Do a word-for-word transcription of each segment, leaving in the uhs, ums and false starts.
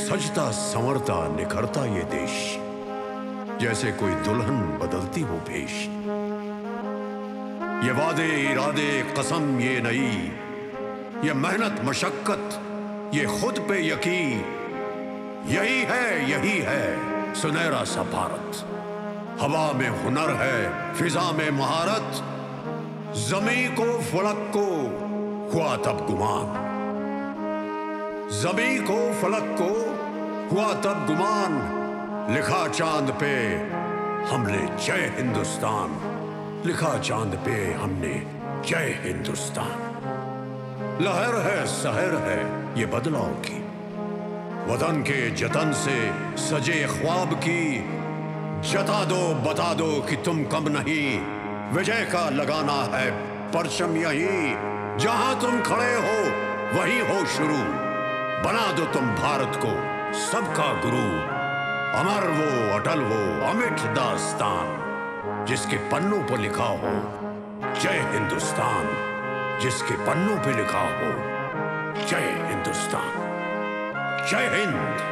सजता संवरता निखरता ये देश, जैसे कोई दुल्हन बदलती हो भेष। ये वादे इरादे कसम ये नई, ये मेहनत मशक्कत ये खुद पे यकीन, यही है यही है सुनहरा सा भारत। हवा में हुनर है, फिजा में महारत, जमी को फलक को हुआ तब गुमान, जमी को फलक को हुआ तब गुमान। लिखा चांद पे हमने जय हिंदुस्तान, लिखा चांद पे हमने जय हिंदुस्तान। लहर है सहर है ये बदलाव की, वतन के जतन से सजे ख्वाब की। जता दो बता दो कि तुम कम नहीं, विजय का लगाना है परचम यही। जहां तुम खड़े हो वहीं हो शुरू, बना दो तुम भारत को सबका गुरु। अमर वो अटल वो अमिट दास्तान, जिसके पन्नों पर लिखा हो जय हिंदुस्तान, जिसके पन्नों पे लिखा हो जय हिंदुस्तान। जय हिंद।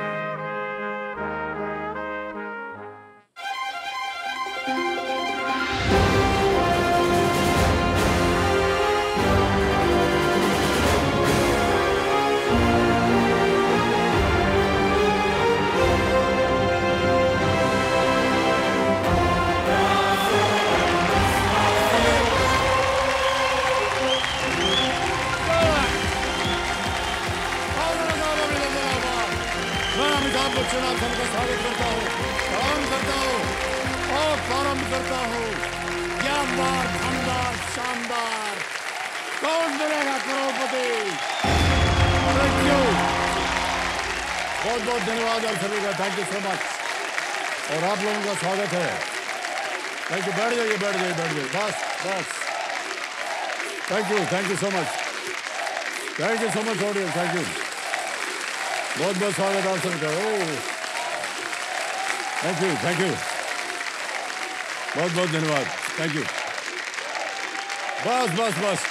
बहुत बहुत धन्यवाद आप सभी का, थैंक यू सो मच। और आप लोगों का स्वागत है। Thank you. बैठ जाइए बैठ जाइए बैठ जाइए बस बस। Thank you thank you so much thank you so much audience, thank you. बहुत बहुत स्वागत आप सभी का। Oh thank you thank you बहुत बहुत धन्यवाद, थैंक यू। बस बस बस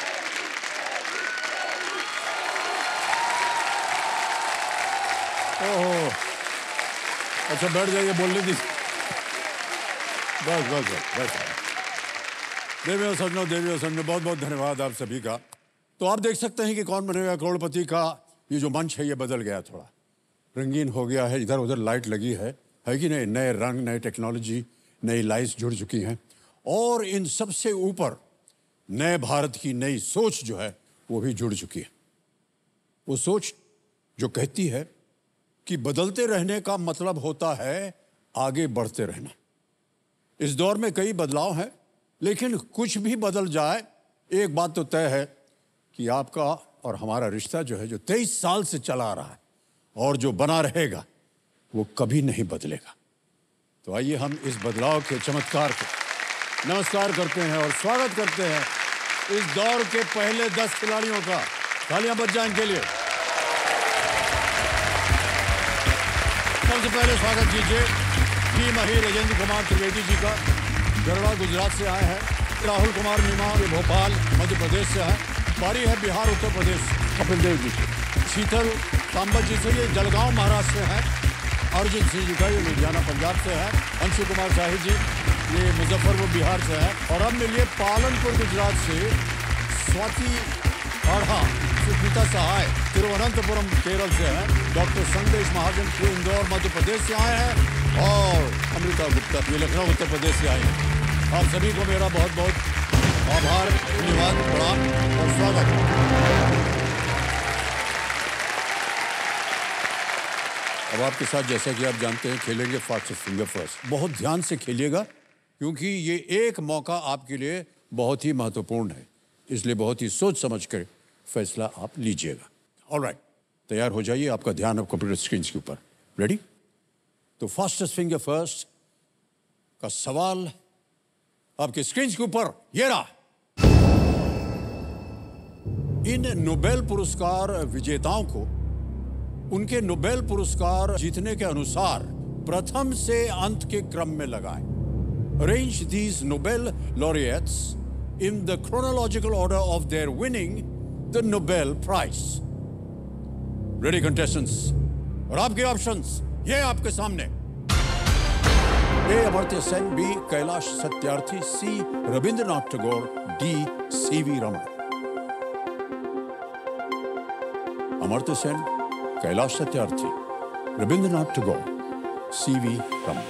ओहो अच्छा बैठ जाइए, बोलने दी। बस बस बस बस देवी और सजनों देवी और सजनों बहुत बहुत धन्यवाद आप सभी का। तो आप देख सकते हैं कि कौन बनेगा करोड़पति का ये जो मंच है ये बदल गया, थोड़ा रंगीन हो गया है, इधर उधर लाइट लगी है है कि नहीं। नए रंग नए टेक्नोलॉजी नई लाइट्स जुड़ चुकी हैं, और इन सबसे ऊपर नए भारत की नई सोच जो है वो भी जुड़ चुकी है। वो सोच जो कहती है कि बदलते रहने का मतलब होता है आगे बढ़ते रहना। इस दौर में कई बदलाव हैं, लेकिन कुछ भी बदल जाए एक बात तो तय है कि आपका और हमारा रिश्ता जो है, जो तेईस साल से चला आ रहा है और जो बना रहेगा, वो कभी नहीं बदलेगा। तो आइए हम इस बदलाव के चमत्कार को नमस्कार करते हैं और स्वागत करते हैं इस दौर के पहले दस खिलाड़ियों का। तालियां बज जाएं इनके लिए। सबसे पहले स्वागत कीजिए टी मही राजेंद्र कुमार त्रिवेदी जी का, गढ़वा गुजरात से आए हैं। राहुल कुमार मीमा ये भोपाल मध्य प्रदेश से है। पारी है बिहार उत्तर प्रदेश कपिल देव जी की। शीतल सांबत जी से ये जलगांव महाराष्ट्र से हैं। अर्जुन सिंह जी का ये लुधियाना पंजाब से है। अंशु कुमार शाही जी ये मुजफ्फरपुर बिहार से है। और अब मिलिए पालनपुर गुजरात से स्वाति आढ़ा, सुष्मिता सहाय तिरुवनंतपुरम केरल से है। डॉक्टर संदेश महाजन के इंदौर मध्य प्रदेश से आए हैं। और अमृता गुप्ता ये लखनऊ उत्तर प्रदेश से आए हैं। आप सभी को मेरा बहुत बहुत आभार, धन्यवाद, प्रणाम और स्वागत। अब आपके साथ जैसा कि आप जानते हैं खेलेंगे फास्टेस्ट फिंगर फर्स्ट। बहुत ध्यान से खेलिएगा क्योंकि ये एक मौका आपके लिए बहुत ही महत्वपूर्ण है, इसलिए बहुत ही सोच समझ कर फैसला आप लीजिएगा। ऑलराइट, तैयार हो जाइए। आपका ध्यान अब कंप्यूटर स्क्रीन के ऊपर। रेडी? तो फास्टेस्ट फिंगर फर्स्ट का सवाल आपके स्क्रीन के ऊपर ये रहा। इन नोबेल पुरस्कार विजेताओं को उनके नोबेल पुरस्कार जीतने के अनुसार प्रथम से अंत के क्रम में लगाएं। Arrange these Nobel laureates in the chronological order of their winning the Nobel Prize. Ready, contestants? और आपके ऑप्शंस ये आपके सामने। A Amartya Sen, B Kailash Satyarthi, C Rabindranath Tagore, D CV Raman. Amartya Sen, Kailash Satyarthi, Rabindranath Tagore, CV Raman.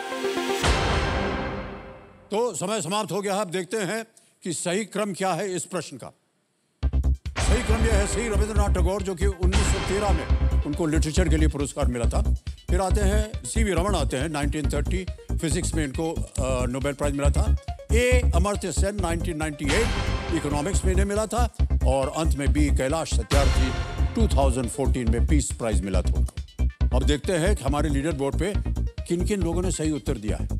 तो समय समाप्त हो गया। अब देखते हैं कि सही क्रम क्या है इस प्रश्न का। सही क्रम यह है, सी रविंद्रनाथ टैगोर, जो कि उन्नीस सौ तेरह में उनको लिटरेचर के लिए पुरस्कार मिला था। फिर आते हैं सीवी रमन, आते हैं उन्नीस सौ तीस, फिजिक्स में इनको नोबेल प्राइज मिला था। ए अमर्त्य सेन उन्नीस सौ अट्ठानवे, इकोनॉमिक्स में इन्हें मिला था। और अंत में बी कैलाश सत्यार्थी, दो हज़ार चौदह में पीस प्राइज मिला था उनको। अब देखते हैं कि हमारे लीडर बोर्ड पे किन किन लोगों ने सही उत्तर दिया है।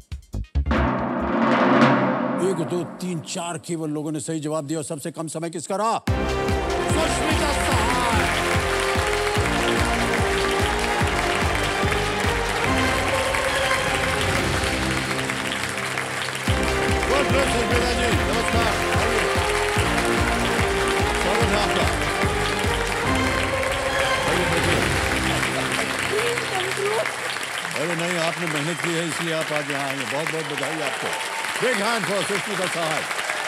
एक दो तीन चार केवल लोगों ने सही जवाब दिया। और सबसे कम समय किसका रहा? सुष्मिता सहाय। सुष्मिता जी नमस्कार, स्वागत है आपका। अरे नहीं, आपने मेहनत की है इसलिए आप आज यहाँ आए हैं। बहुत बहुत बधाई आपको। Big hand for सुष्मिता सहाय।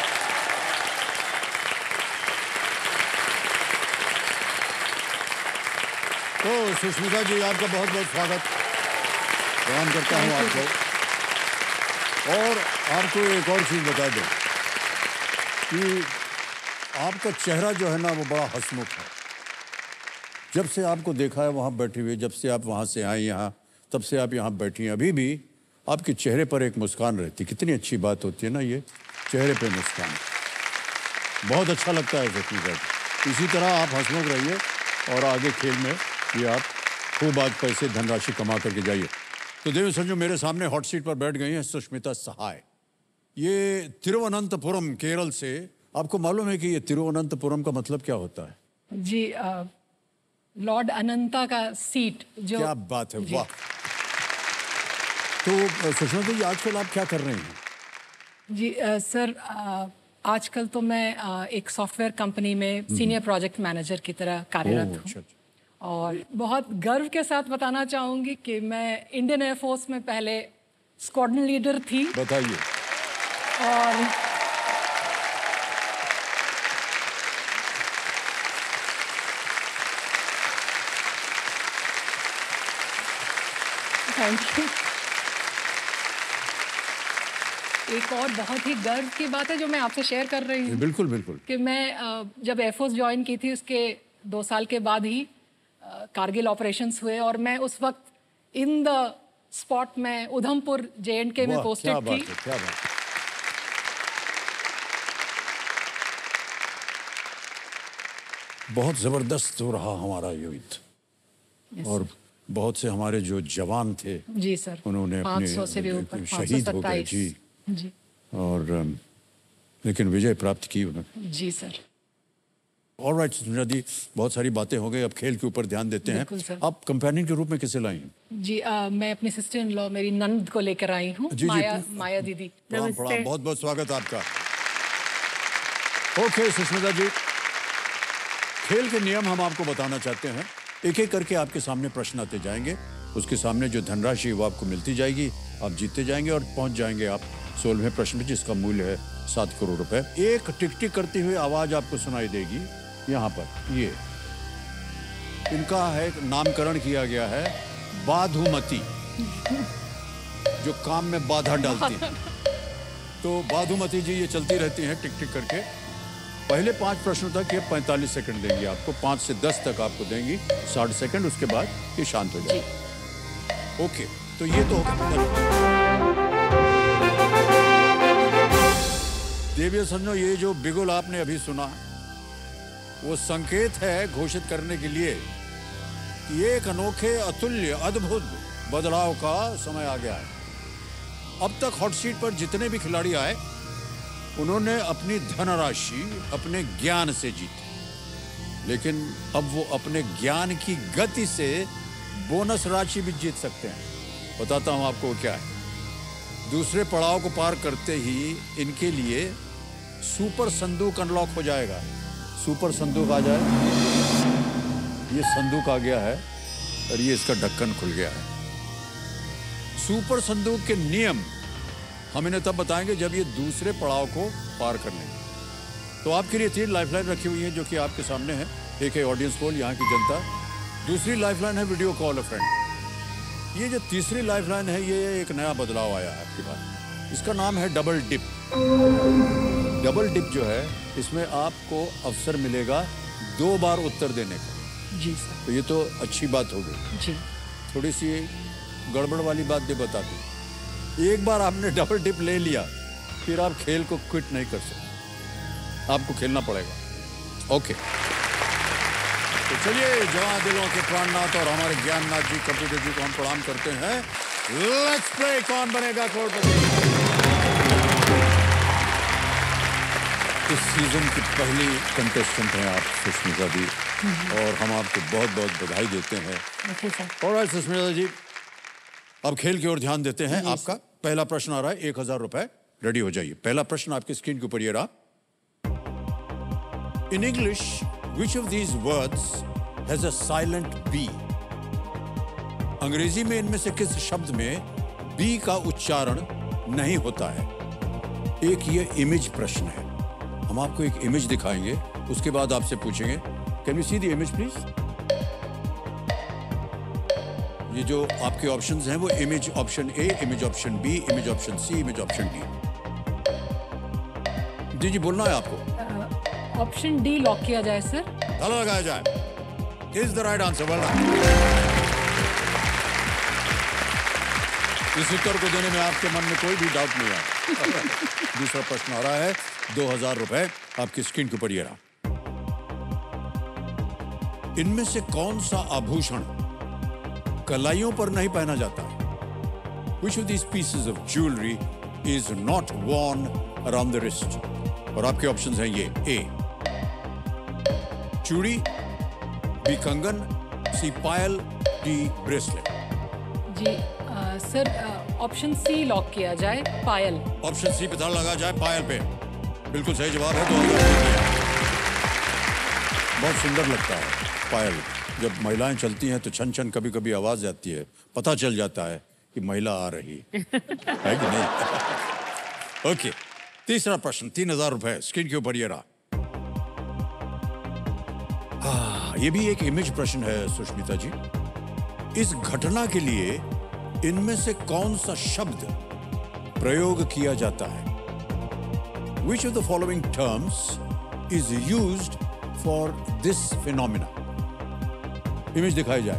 तो सुष्मिता जी आपका बहुत बहुत स्वागत, प्रणाम करता हूँ आपको। और आपको एक और चीज़ बता दें कि आपका चेहरा जो है ना वो बड़ा हंसमुख है। जब से आपको देखा है वहाँ बैठे हुए, जब से आप वहाँ से आए यहाँ, तब से आप यहाँ बैठी हैं, अभी भी आपके चेहरे पर एक मुस्कान रहती। कितनी अच्छी बात होती है ना ये, चेहरे पे मुस्कान। बहुत अच्छा लगता है सुष्मिता जी। इसी तरह आप हंसमुख रहिए और आगे खेल में ये आप खूब आज पैसे धनराशि कमा करके जाइए। तो देवी संजू, मेरे सामने हॉट सीट पर बैठ गई हैं सुष्मिता सहाय। ये तिरुवनंतपुरम केरल से। आपको मालूम है कि ये तिरुवनंतपुरम का मतलब क्या होता है? जी, आ, लॉर्ड अनंता का सीट। जो क्या बात है, वाह। तो सुष्मिता जी आजकल आप क्या कर रहे हैं? जी आ, सर, आ, आजकल तो मैं आ, एक सॉफ्टवेयर कंपनी में सीनियर प्रोजेक्ट मैनेजर की तरह कार्यरत हूँ। और बहुत गर्व के साथ बताना चाहूँगी कि मैं इंडियन एयरफोर्स में पहले स्क्वाड्रन लीडर थी। बताइए। और थैंक यू। एक और बहुत ही गर्व की बात है जो मैं आपसे शेयर कर रही हूँ। बिल्कुल बिल्कुल। कि मैं जब एयरफोर्स ज्वाइन की थी उसके दो साल के बाद ही कारगिल ऑपरेशंस हुए और मैं उस वक्त इन द स्पॉट में उधमपुर जे एंड के में पोस्टेड थी। क्या बात है। बहुत जबरदस्त हो रहा हमारा युद्ध। और बहुत से हमारे जो जवान थे जी सर, उन्होंने अपने से भी ऊपर शहीद हो गए। जी जी। और लेकिन विजय प्राप्त की उन्होंने। जी सर। ऑलराइट सुष्मिता जी, बहुत सारी बातें हो गई, अब खेल के ऊपर ध्यान देते हैं। आप कंपेनियन के रूप में किसे लाई हैं? जी आ, मैं अपनी सिस्टर इन लॉ, मेरी नंद को लेकर आई हूँ, माया, माया दीदी। नमस्ते। बहुत बहुत स्वागत आपका। ओके सुष्मिता जी, खेल के नियम हम आपको बताना चाहते हैं। एक एक करके आपके सामने प्रश्न आते जाएंगे, उसके सामने जो धनराशि वो आपको मिलती जाएगी, आप जीतते जाएंगे और पहुंच जाएंगे आप सोलहवें प्रश्न में जिसका मूल्य है सात करोड़ रुपए। एक टिक टिक करती हुई आवाज आपको सुनाई देगी यहाँ पर। ये इनका है, नामकरण किया गया है बाधुमती, जो काम में बाधा डालती है। तो बाधुमती जी ये चलती रहती हैं टिक टिक करके। पहले पांच प्रश्नों तक ये पैंतालीस सेकंड देंगी आपको, पांच से दस तक आपको देंगी साठ सेकंड, उसके बाद ये शांत हो जाएगी। ओके, तो ये तो देवी संजो, ये जो बिगुल आपने अभी सुना वो संकेत है घोषित करने के लिए कि एक अनोखे, अतुल्य, अद्भुत बदलाव का समय आ गया है। अब तक हॉट सीट पर जितने भी खिलाड़ी आए उन्होंने अपनी धनराशि अपने ज्ञान से जीती, लेकिन अब वो अपने ज्ञान की गति से बोनस राशि भी जीत सकते हैं। बताता हूं आपको क्या है। दूसरे पड़ाव को पार करते ही इनके लिए सुपर संदूक अनलॉक हो जाएगा। सुपर संदूक आ जाए, ये संदूक आ गया है और ये इसका ढक्कन खुल गया है। सुपर संदूक के नियम हम इन्हें तब बताएंगे जब ये दूसरे पड़ाव को पार कर लेंगे। तो आपके लिए तीन लाइफलाइन रखी हुई हैं जो कि आपके सामने है। एक है ऑडियंस पोल, यहाँ की जनता। दूसरी लाइफलाइन है वीडियो कॉल अ फ्रेंड। ये जो तीसरी लाइफलाइन है ये एक नया बदलाव आया है आपके पास। इसका नाम है डबल डिप। डबल डिप जो है इसमें आपको अवसर मिलेगा दो बार उत्तर देने का। जी सर। तो ये तो अच्छी बात हो गई। जी। थोड़ी सी गड़बड़ वाली बात भी बता दी। एक बार आपने डबल डिप ले लिया फिर आप खेल को क्विट नहीं कर सकते, आपको खेलना पड़ेगा। ओके, तो चलिए जवां दिलों के प्राणनाथ और हमारे ज्ञाननाथ जी कंप्यूटर जी को हम प्रणाम करते हैं। लेट्स प्ले कौन बनेगा करोड़पति। इस सीजन की पहली कंटेस्टेंट हैं आप सुष्मिता जी और हम आपको बहुत बहुत बधाई देते हैं। और सुष्मिता जी अब खेल की ओर ध्यान देते हैं। आपका पहला प्रश्न आ रहा है, एक हजार रुपए। रेडी हो जाइए। पहला प्रश्न आपकी स्क्रीन के ऊपर ये रहा। In English which of these words has a silent B? अंग्रेजी में इनमें से किस शब्द में बी का उच्चारण नहीं होता है? एक ये इमेज प्रश्न है। हम आपको एक इमेज दिखाएंगे, उसके बाद आपसे पूछेंगे can we see the image please. ये जो आपके ऑप्शंस हैं वो image option A, image option B, image option C, image option D. जी जी बोलना है आपको। ऑप्शन डी लॉक किया जाए सर। ताला लगाया जाए। Is the right answer. Well done. इस उत्तर को देने में आपके मन में कोई भी डाउट नहीं है। दूसरा प्रश्न आ रहा है, दो हजार रुपए आपकी स्क्रीन के ऊपर ये रहा। इनमें से कौन सा आभूषण कलाइयों पर नहीं पहना जाता है? Which of these pieces of jewelry is not worn around the wrist? और आपके ऑप्शंस हैं ये ए चूड़ी, बी कंगन, सी पायल, डी ब्रेसलेट। जी आ, सर ऑप्शन सी लॉक किया जाए, पायल। ऑप्शन सी पे ताला लगा जाए, पायल पे। बिल्कुल सही जवाब है। तो बहुत सुंदर लगता है पायल। जब महिलाएं चलती हैं तो छन छन कभी कभी आवाज आती है, पता चल जाता है कि महिला आ रही है कि नहीं। ओके, तीसरा प्रश्न, तीन हजार रुपए स्क्रीन के ऊपर ये रहा। हाँ, ये भी एक इमेज प्रश्न है सुष्मिता जी। इस घटना के लिए इनमें से कौन सा शब्द प्रयोग किया जाता है? Which of the following terms is used for this phenomena? Image दिखाई जाए।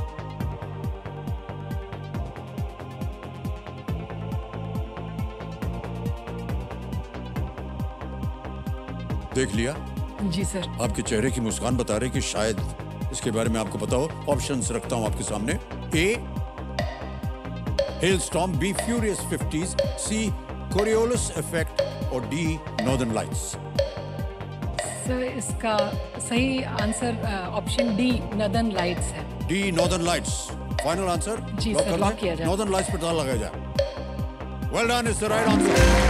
देख लिया? जी सर। आपके चेहरे की मुस्कान बता रही कि शायद इसके बारे में आपको पता हो। ऑप्शंस रखता हूं आपके सामने। A hailstorm, B furious fifties, C Coriolis effect और डी नॉर्दर्न लाइट्स। सर इसका सही answer option D northern lights है। D northern lights final answer? जी सर, लॉक किया जाए। नॉर्दर्न लाइट्स पर ताला लगाया जाए। Well done, is the right answer.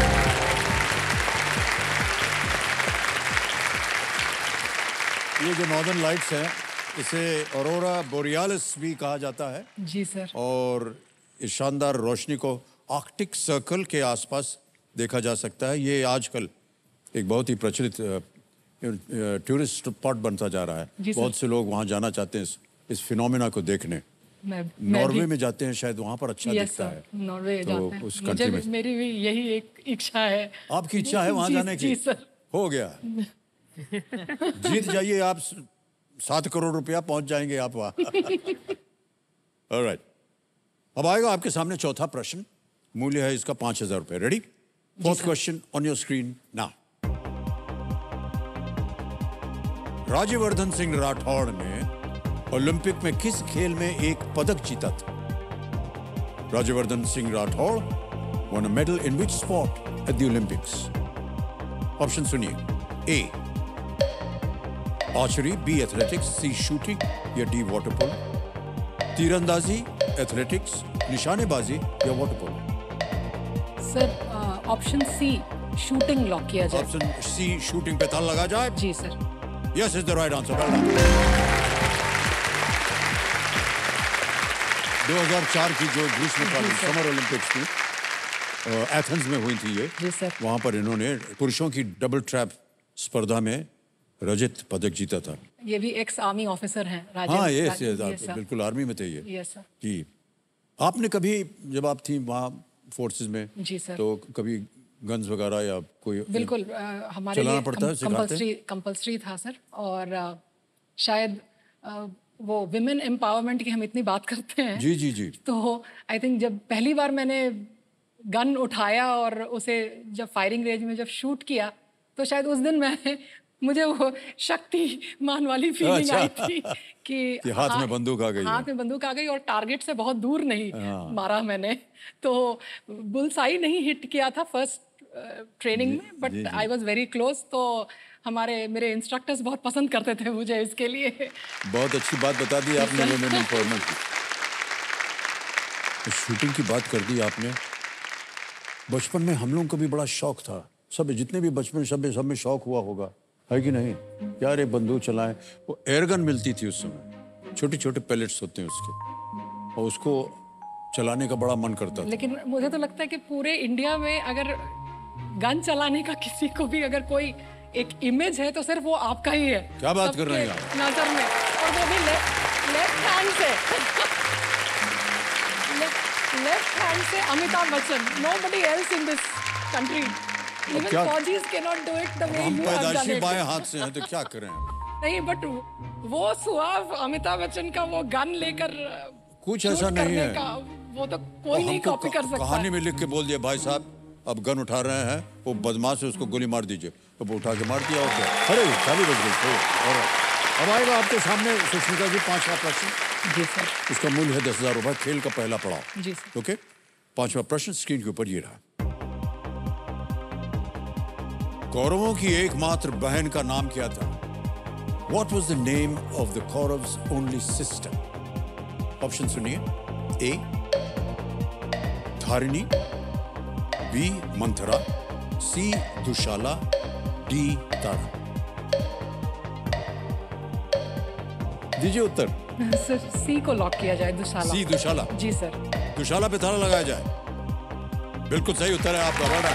ये जो नॉर्दर्न लाइट्स हैं इसे ऑरोरा बोरियालिस भी कहा जाता है। जी सर। और इस शानदार रोशनी को आर्कटिक सर्कल के आसपास देखा जा सकता है। ये आजकल एक बहुत ही प्रचलित टूरिस्ट स्पॉट बनता जा रहा है। बहुत से लोग वहाँ जाना चाहते हैं इस, इस फिनोमेना को देखने। नॉर्वे में जाते हैं शायद, वहाँ पर अच्छा दिखता है। नॉर्वे तो जाते हैं। उस कंट्री में मेरी भी यही एक इच्छा है। आपकी इच्छा है वहाँ जाने की? जी सर। हो गया। जीत जाइए आप, सात करोड़ रुपया पहुंच जाएंगे आप वहाँ। ऑलराइट, अब आएगा आपके सामने चौथा प्रश्न। मूल्य है इसका पांच हजार रुपए। Ready? Fourth question on your screen now. Rajyavardhan Singh Rathore ने ओलंपिक में किस खेल में एक पदक जीता था? Rajyavardhan Singh Rathore won a medal in which sport at the Olympics? Option सुनिए। A archery, B athletics, C shooting या डी वाटर पोलो। तीरंदाजी, एथलेटिक्स, निशानेबाजी या water polo. Sir option C shooting lock किया जाए। ऑप्शन सी शूटिंग पे ताला लगा जाए। जी sir. Yes is the right answer. दो हज़ार चार की जो ग्रीष्मकालीन समर ओलंपिक्स थी, एथेंस में हुई थी ये। जी सर। वहाँ पर इन्होंने पुरुषों की डबल ट्रैप स्पर्धा में रजत पदक जीता था। ये भी एक्स आर्मी ऑफिसर हैं राजेंद्र। हाँ, ये राजेंद्र, बिल्कुल आर्मी में थे ये। Yes sir. जी, आपने कभी जब आप थी वहाँ फोर्सेस में, जी सर, तो कभी गन्स वगैरह या कोई बिल्कुल आ, हमारे चलाना लिए पड़ता है, सिखाते कंपल्सरी कंपल्सरी था सर। और आ, शायद आ, वो विमेन एम्पावरमेंट की हम इतनी बात करते हैं, जी जी जी, तो आई थिंक जब पहली बार मैंने गन उठाया और उसे जब फायरिंग रेंज में जब शूट किया, तो शायद उस दिन मैं मुझे वो शक्तिमान वाली फीलिंग अच्छा। आई थी कि, कि हाथ में बंदूक आ गई है। हाथ में बंदूक आ गई और टारगेट से बहुत दूर नहीं हाँ। मारा मैंने, तो बुलसाई नहीं हिट किया था फर्स्ट ट्रेनिंग में, but I was very close. तो हमारे मेरे इंस्ट्रक्टर्स बहुत पसंद करते थे मुझे इसके लिए। बहुत अच्छी बात बता दी आपने वुमेन एम्पावरमेंट की। तो शूटिंग की बात कर दी आपने। बचपन में हम लोगों को भी बड़ा शौक था, सब जितने भी बचपन सब में सब में शौक हुआ होगा, है कि नहीं? यार एक बंदूक चलाएं। वो एयरगन मिलती थी उस समय, छोटे छोटे पैलेट्स होते हैं उसके, और उसको चलाने का बड़ा मन करता था। लेकिन मुझे तो लगता है कि पूरे इंडिया में अगर गन चलाने का किसी को भी अगर कोई एक इमेज है तो सिर्फ वो आपका ही है। क्या बात कर रहे हैं आप? नजर में, और वो भी लेफ्ट हैंड से लेफ्ट हैंड से Amitabh Bachchan, nobody else in this country, even फौजीज can not do it the way हम यू हैव डन पैदाइशी इट। बाएं हाथ से हैं तो क्या करें? नहीं, बट वो सुहाव अमिताभ बच्चन का वो गन लेकर कुछ ऐसा नहीं है, का, वो तो कोई नहीं कॉपी कर सकता। कहानी में लिख के बोल दिया, भाई साहब अब गन उठा रहे हैं, वो बदमाश है उसको गोली मार दीजिए, तो वो उठा के मार दिया। ओके, अरे चाबी बज गई। और अब आएगा आपके सामने सुष्मिता जी पांचवा प्रश्न। जी सर। इसका मूल्य है दस हजार रुपए, खेल का पहला पड़ाव। जी सर। ओके, पांचवा प्रश्न स्क्रीन के ऊपर ये रहा। कौरवों की एकमात्र बहन का नाम क्या था? What was the name of the Kaurav's only sister? Option सुनिए। A Dharini, B Manthara, C Dushala, D Tara. दीजिए उत्तर। सर सी को लॉक किया जाए, दुशाला। सी दुशाला। जी सर। दुशाला पे ताला लगाया जाए। बिल्कुल सही उत्तर है आपका, बड़ा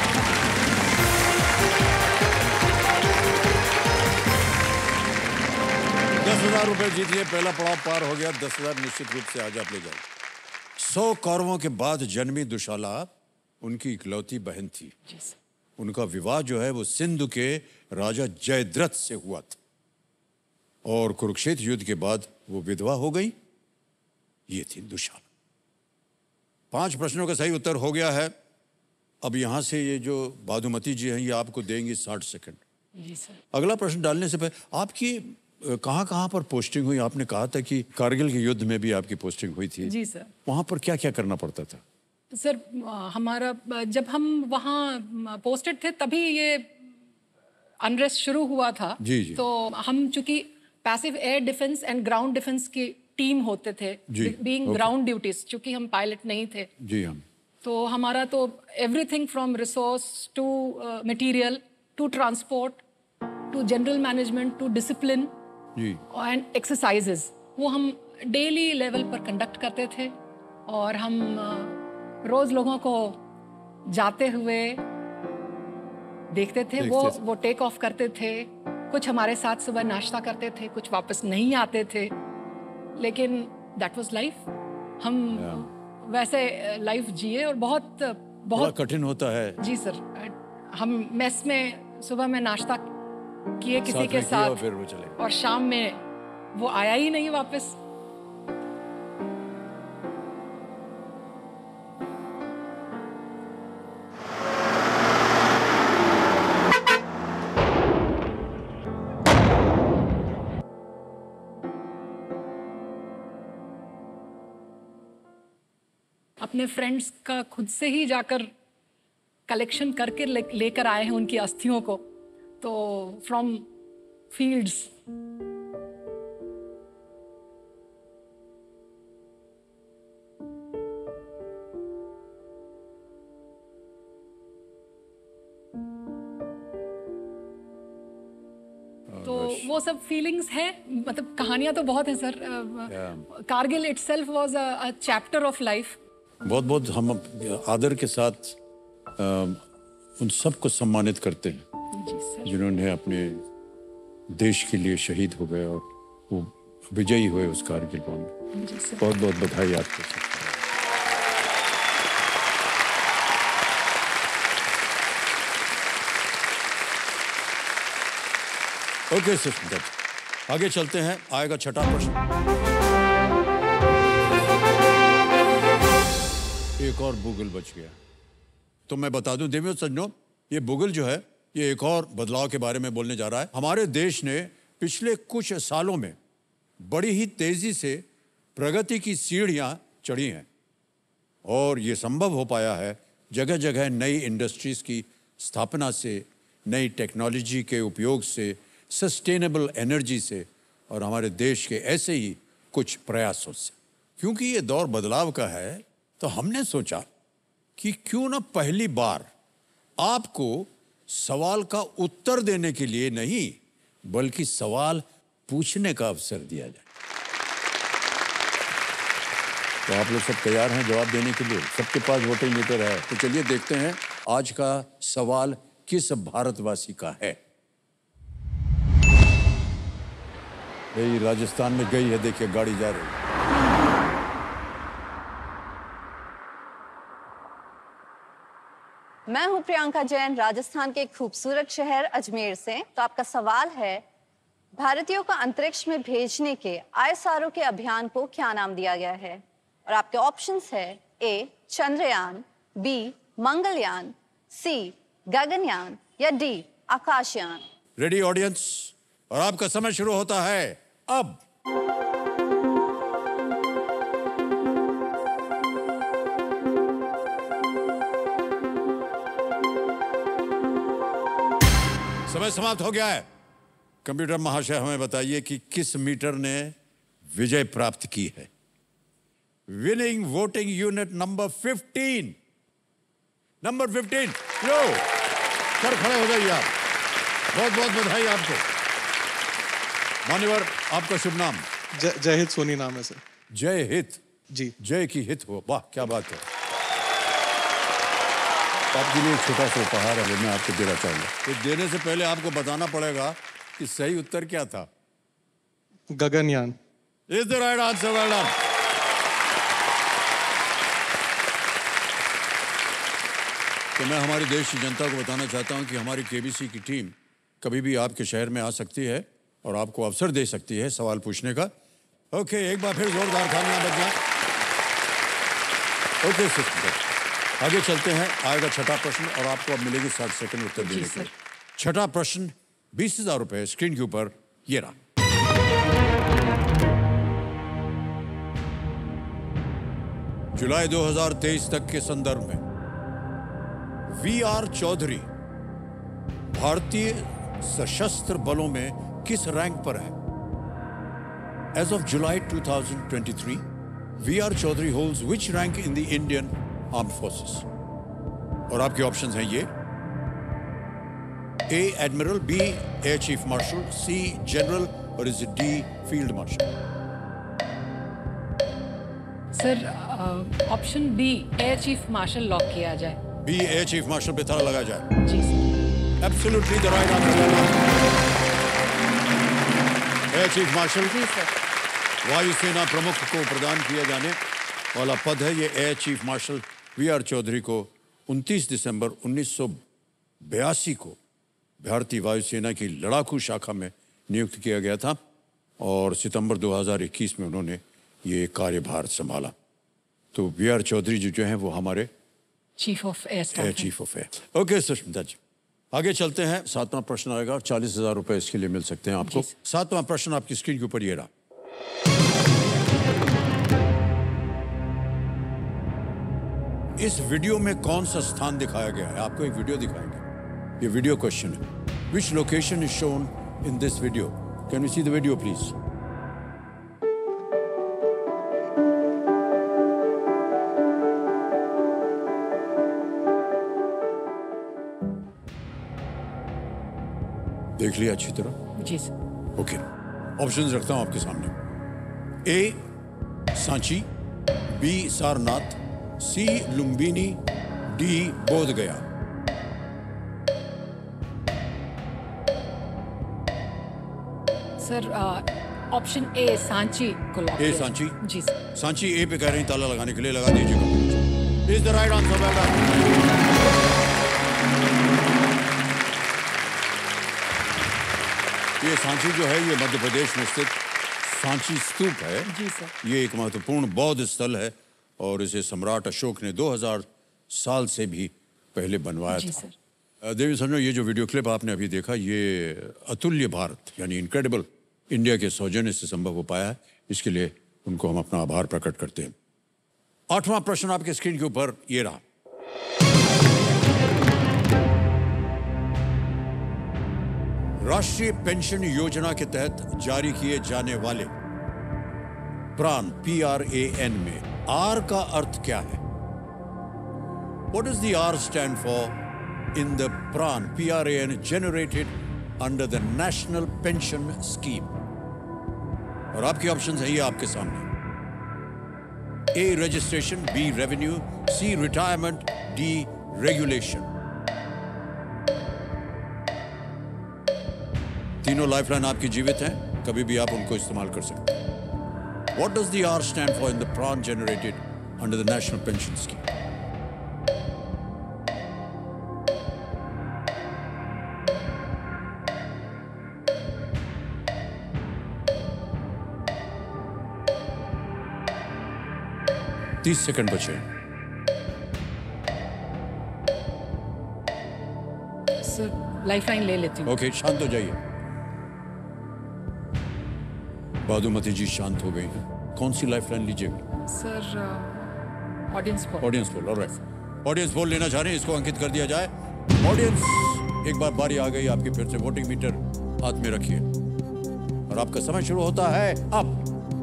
दस हजार रुपए जीतिए, पहला पड़ाव पार हो गया। दस हजार निश्चित रूप से आज आप ले जाओ। सौ कौरवों के बाद जन्मी दुशाला उनकी इकलौती बहन थी। जी सर। उनका विवाह जो है वो सिंधु के राजा जयद्रथ से हुआ था, और कुरुक्षेत्र युद्ध के बाद वो विधवा हो गई। ये थी दुशाला। पांच प्रश्नों का सही उत्तर हो गया है। अब यहां से ये जो बादुमती जी हैं ये आपको देंगी साठ सेकंड। जी सर। अगला प्रश्न डालने से पहले आपकी कहां कहां पर पोस्टिंग हुई? आपने कहा था कि कारगिल के युद्ध में भी आपकी पोस्टिंग हुई थी। जी सर। वहां पर क्या क्या करना पड़ता था? सर हमारा जब हम वहाँ पोस्टेड थे तभी ये अनरेस्ट शुरू हुआ था। जी जी। तो हम चूंकि passive air defence and ground defence की टीम होते थे, बीइंग ग्राउंड ड्यूटीज, चूंकि हम पायलट नहीं थे। जी हम तो हमारा तो everything from resource to material to transport to general management to discipline जी एंड एक्सरसाइजेस वो हम डेली लेवल पर कंडक्ट करते थे। और हम रोज लोगों को जाते हुए देखते थे, वो वो टेक ऑफ करते थे। कुछ हमारे साथ सुबह नाश्ता करते थे, कुछ वापस नहीं आते थे, लेकिन दैट वाज लाइफ। हम वैसे लाइफ जिए और बहुत बहुत कठिन होता है। जी सर। हम मेस में सुबह में नाश्ता किए किसी के साथ, और, फिर वो चले। और शाम में वो आया ही नहीं वापस। अपने फ्रेंड्स का खुद से ही जाकर कलेक्शन करके ले, लेकर आए हैं उनकी अस्थियों को। तो फ्रॉम फील्ड्स तो वो सब फीलिंग्स हैं, मतलब कहानियां तो बहुत हैं sir. Kargil itself was a chapter of life. बहुत बहुत हम आदर के साथ आ, उन सबको सम्मानित करते हैं जी सर। जिन्होंने अपने देश के लिए शहीद हो गए और वो विजयी हुए उस कारगिल वॉर में। जी सर। बहुत बहुत बधाई आपको सर। ओके सुष्मिता जी, आगे चलते हैं। आएगा छठा प्रश्न। एक और बुगल बच गया। तो मैं बता दूं देवियों सज्जनों, ये बुगल जो है ये एक और बदलाव के बारे में बोलने जा रहा है। हमारे देश ने पिछले कुछ सालों में बड़ी ही तेजी से प्रगति की सीढ़ियां चढ़ी हैं और ये संभव हो पाया है जगह जगह नई इंडस्ट्रीज की स्थापना से, नई टेक्नोलॉजी के उपयोग से, सस्टेनेबल एनर्जी से और हमारे देश के ऐसे ही कुछ प्रयासों से। क्योंकि ये दौर बदलाव का है तो हमने सोचा कि क्यों ना पहली बार आपको सवाल का उत्तर देने के लिए नहीं बल्कि सवाल पूछने का अवसर दिया जाए। तो आप लोग सब तैयार हैं जवाब देने के लिए? सबके पास वोटिंग मीटर है? तो चलिए देखते हैं आज का सवाल किस भारतवासी का है। यही राजस्थान में गई है, देखिए गाड़ी जा रही है। मैं हूं प्रियंका जैन, राजस्थान के एक खूबसूरत शहर अजमेर से। तो आपका सवाल है, भारतीयों को अंतरिक्ष में भेजने के आईएसआरओ के अभियान को क्या नाम दिया गया है? और आपके ऑप्शंस है A Chandrayaan, B Mangalyaan, C Gaganyaan या डी आकाशयान। रेडी ऑडियंस, और आपका समय शुरू होता है अब। समय समाप्त हो गया है। कंप्यूटर महाशय हमें बताइए कि किस मीटर ने विजय प्राप्त की है। Winning voting unit number fifteen, number fifteen. लो सर खड़े हो जाइए आप। बहुत बहुत बधाई आपको। मान्यवर आपका शुभ नाम? जय जय हित सोनी नाम है सर। जय हित जी। जय की हित हो, वाह क्या बात है। आपके लिए एक छोटा सा उपहार है मैं आपको देना चाहूंगा। तो देने से पहले आपको बताना पड़ेगा कि सही उत्तर क्या था। Gaganyaan is the right answer. Well done. तो मैं हमारे देश की जनता को बताना चाहता हूं कि हमारी केबीसी की टीम कभी भी आपके शहर में आ सकती है और आपको अवसर दे सकती है सवाल पूछने का। ओके, एक बार फिर जोरदार तालियां बजाएं। ओके सुष्मिता, आगे चलते हैं। आएगा छठा प्रश्न और आपको अब मिलेगी साठ सेकंड उत्तर देने के लिए। छठा प्रश्न बीस हजार रुपए स्क्रीन के ऊपर ये रहा। जुलाई दो हज़ार तेईस तक के संदर्भ में वी आर चौधरी भारतीय सशस्त्र बलों में किस रैंक पर है? As of July two thousand twenty three, V are Chaudhari holds which rank in the Indian armed forces? और आपके ऑप्शंस हैं ये: A admiral, B air chief marshal, C general और is D field marshal? Sir option B air chief marshal lock किया जाए। B air chief martial पे ताला लगाया जाए। जी sir. Absolutely the right answer. Air chief marshal जी sir. वायुसेना प्रमुख को प्रदान किया जाने वाला पद है ये। Air chief marshal V are Chaudhary को उनतीस दिसंबर उन्नीस सौ बयासी को भारतीय वायुसेना की लड़ाकू शाखा में नियुक्त किया गया था और सितंबर दो हज़ार इक्कीस में उन्होंने ये कार्यभार संभाला। तो वी आर चौधरी जी जो हैं वो हमारे chief of air staff. Air chief of air. Okay Sushmita ji, आगे चलते हैं। सातवां प्रश्न आएगा और चालीस हजार रुपए इसके लिए मिल सकते हैं आपको। सातवां प्रश्न आपकी स्क्रीन के ऊपर ये रहा। इस वीडियो में कौन सा स्थान दिखाया गया है? आपको एक वीडियो दिखाएंगे, ये वीडियो क्वेश्चन है। Which location is shown in this video? Can we see the video please? देख लिया अच्छी तरह? जी सर। ओके, ऑप्शंस रखता हूं आपके सामने। A Sanchi, B Sarnath, C Lumbini, D Bodh Gaya. Sir option A Sanchi को लॉक ए किया। सांची? जी सर। सांची ए पे कह रहे हैं, ताला लगाने के लिए लगा दीजिएगा। Is the right answer. Well done. ये सांची जो है ये मध्य प्रदेश में स्थित सांची स्तूप है। जी सर। ये एक महत्वपूर्ण बौद्ध स्थल है और इसे सम्राट अशोक ने दो हज़ार साल से भी पहले बनवाया जी था। सर। अ, देवी सज्जनों, ये जो वीडियो क्लिप आपने अभी देखा, ये अतुल्य भारत यानी इनक्रेडिबल इंडिया के सौजन्य से संभव हो पाया है। इसके लिए उनको हम अपना आभार प्रकट करते हैं। आठवां प्रश्न आपके स्क्रीन के ऊपर ये रहा। राष्ट्रीय पेंशन योजना के तहत जारी किए जाने वाले PRAN P R A N में आर का अर्थ क्या है? What does the R stand for in the प्राण P R A N generated under the National Pension Scheme? और आपके ऑप्शंस हैं ये आपके सामने। A registration, B revenue, C retirement, D regulation। तीनों लाइफलाइन आपकी जीवित हैं, कभी भी आप उनको इस्तेमाल कर सकते हैं। What does the R stand for in the प्राण generated under the National Pension Scheme? तीस सेकंड बचे। सर लाइफलाइन ले लेती हूँ। ओके, शांत हो जाइए। बादुमती जी शांत हो गई हैं। कौन सी लाइफलाइन लीजिएगा? Sir audience poll. Audience poll. Alright, audience poll लेना चाह रहे हैं, इसको अंकित कर दिया जाए। ऑडियंस, एक बार बारी आ गई आपकी, फिर से वोटिंग मीटर हाथ में रखिए और आपका समय शुरू होता है अब।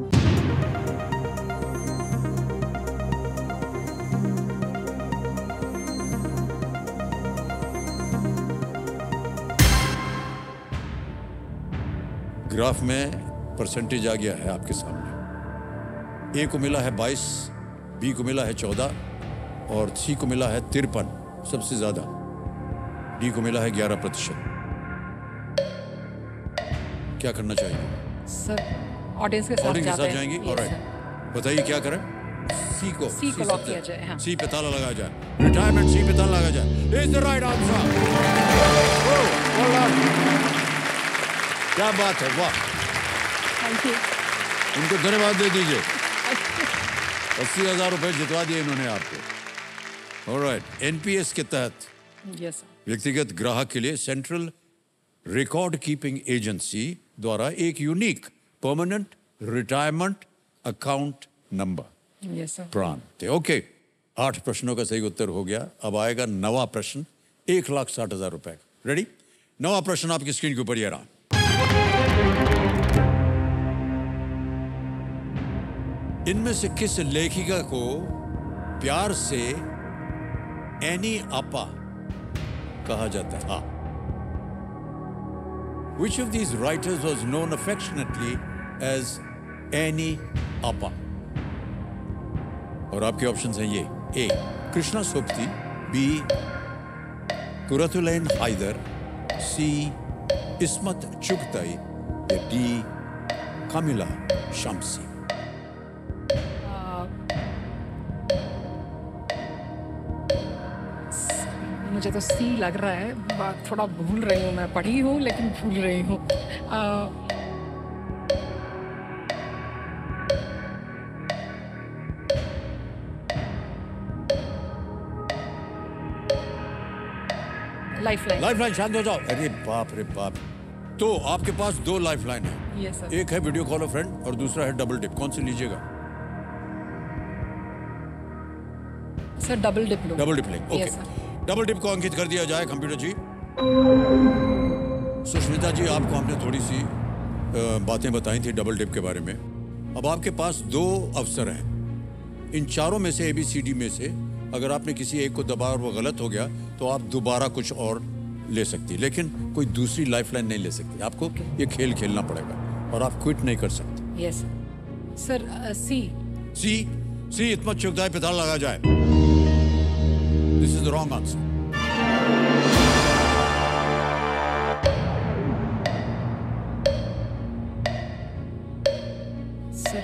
ग्राफ में परसेंटेज आ गया है आपके सामने। ए को मिला है बाईस, बी को मिला है चौदह और सी को मिला है तिरपन, सबसे ज्यादा। डी को मिला है ग्यारह प्रतिशत। क्या करना चाहिए? सर ऑडियंस के साथ ऑडियंस के जाते साथ हैं। जाएंगी? Yes, alright, sir. बताइए क्या करें? सी को सी को लॉक किया जाए। हाँ। सी पे ताला लगाया जाए। रिटायरमेंट सी पे ताला लगाया जाए। Is the right answer. क्या बात है, वाह। Thank you. उनको धन्यवाद दे दीजिए। अस्सी हजार रुपए जितवा दिए इन्होंने आपको। ऑलराइट, एनपीएस के तहत यस सर। व्यक्तिगत ग्राहक के लिए सेंट्रल रिकॉर्ड कीपिंग एजेंसी द्वारा एक unique permanent retirement account number yes sir. PRAN थे। ओके, आठ प्रश्नों का सही उत्तर हो गया। अब आएगा नवा प्रश्न, एक लाख साठ हजार रुपए। रेडी? नवा प्रश्न आपकी स्क्रीन के ऊपर ये रहा। इनमें से किस लेखिका को प्यार से एनी आपा कहा जाता है? हाँ। Which of these writers was known affectionately as Annie Appa? और आपके ऑप्शंस हैं ये। A Krishna Sobti, B Qurratulain Hyder, C Ismat Chughtai, या डी कामिला शम्सी। मुझे तो सी लग रहा है, बा- थोड़ा भूल रही हूँ। मैं पढ़ी हूँ लेकिन भूल रही हूँ। लाइफलाइन। लाइफलाइन, शांत हो जाओ। अरे बाप रे बाप। तो आपके पास दो लाइफलाइन है। Yes sir. एक है वीडियो कॉल फ्रेंड और दूसरा है डबल डिप। कौन सी लीजिएगा? सर डबल डिप लो। डबल डिप लेंगे। Yes, ओके, डबल डिप को अंकित कर दिया जाए कंप्यूटर जी। सुष्मिता जी, आपको हमने थोड़ी सी अ, बातें बताई थी डबल डिप के बारे में। अब आपके पास दो अवसर हैं। इन चारों में से, ए बी सी डी में से, अगर आपने किसी एक को दबाया और वो गलत हो गया तो आप दोबारा कुछ और ले सकती है, लेकिन कोई दूसरी लाइफलाइन नहीं ले सकती। आपको ये खेल खेलना पड़ेगा और आप क्विट नहीं कर सकते। Yes sir. सी सी सी इतना चुगदाई पे ताला लगा जाए। This is the wrong answer. Sir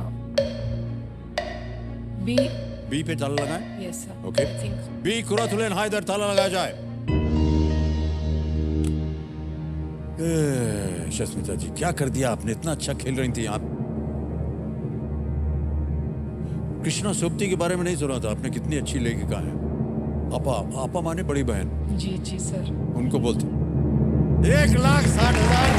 B B पे ताला लगाएं। Yes sir. Okay I think B Qurratulain Hyder ताला लगाया जाए। ए, शस्मिता जी क्या कर दिया आपने, इतना अच्छा खेल रही थी आप। कृष्णा सोबती के बारे में नहीं सुना था आपने, कितनी अच्छी लेखिका है। आपा आपा माने बड़ी बहन, जी जी सर। उनको बोलते एक लाख साठ हजार।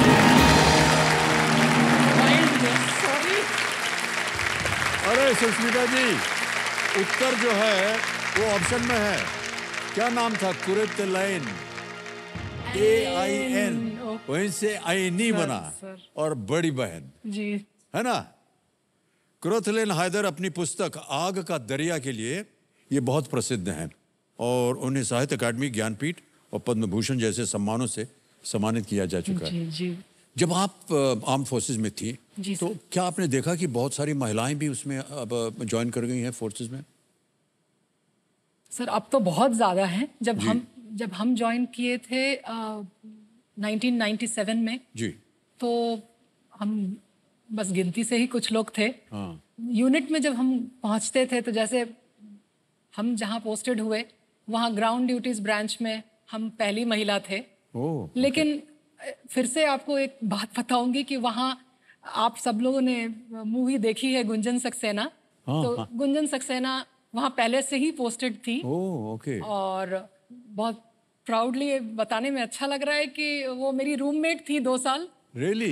सॉरी। अरे सुष्मिता जी उत्तर जो है वो ऑप्शन में है। क्या नाम था? कुरैतुलैन, ए आई एन, वहीं से आईनी बना सर। और बड़ी बहन जी है ना। कुरैतुल हैदर अपनी पुस्तक आग का दरिया के लिए ये बहुत प्रसिद्ध हैं और उन्हें साहित्य अकादमी, ज्ञानपीठ और पद्म भूषण जैसे सम्मानों से सम्मानित किया जा चुका है। जी जी जब आप आर्म फोर्सेस में थी जी तो सर। क्या आपने देखा कि बहुत सारी महिलाएं भी उसमें अब ज्वाइन कर गई हैं फोर्सेस में? सर अब तो बहुत ज़्यादा हैं। जब जी। हम जब हम ज्वाइन किए थे नाइनटीन नाइंटी सेवन में, जी तो हम बस गिनती से ही कुछ लोग थे। हाँ यूनिट में जब हम पहुंचते थे तो जैसे हम जहां पोस्टेड हुए वहां ग्राउंड ड्यूटीज ब्रांच में हम पहली महिला थे। ओह लेकिन अ, फिर से आपको एक बात बताऊंगी कि वहाँ आप सब लोगों ने मूवी देखी है गुंजन सक्सेना। हाँ, तो हाँ। गुंजन सक्सेना वहाँ पहले से ही पोस्टेड थी ओह ओके और बहुत प्राउडली बताने में अच्छा लग रहा है कि वो मेरी रूममेट थी दो साल रियली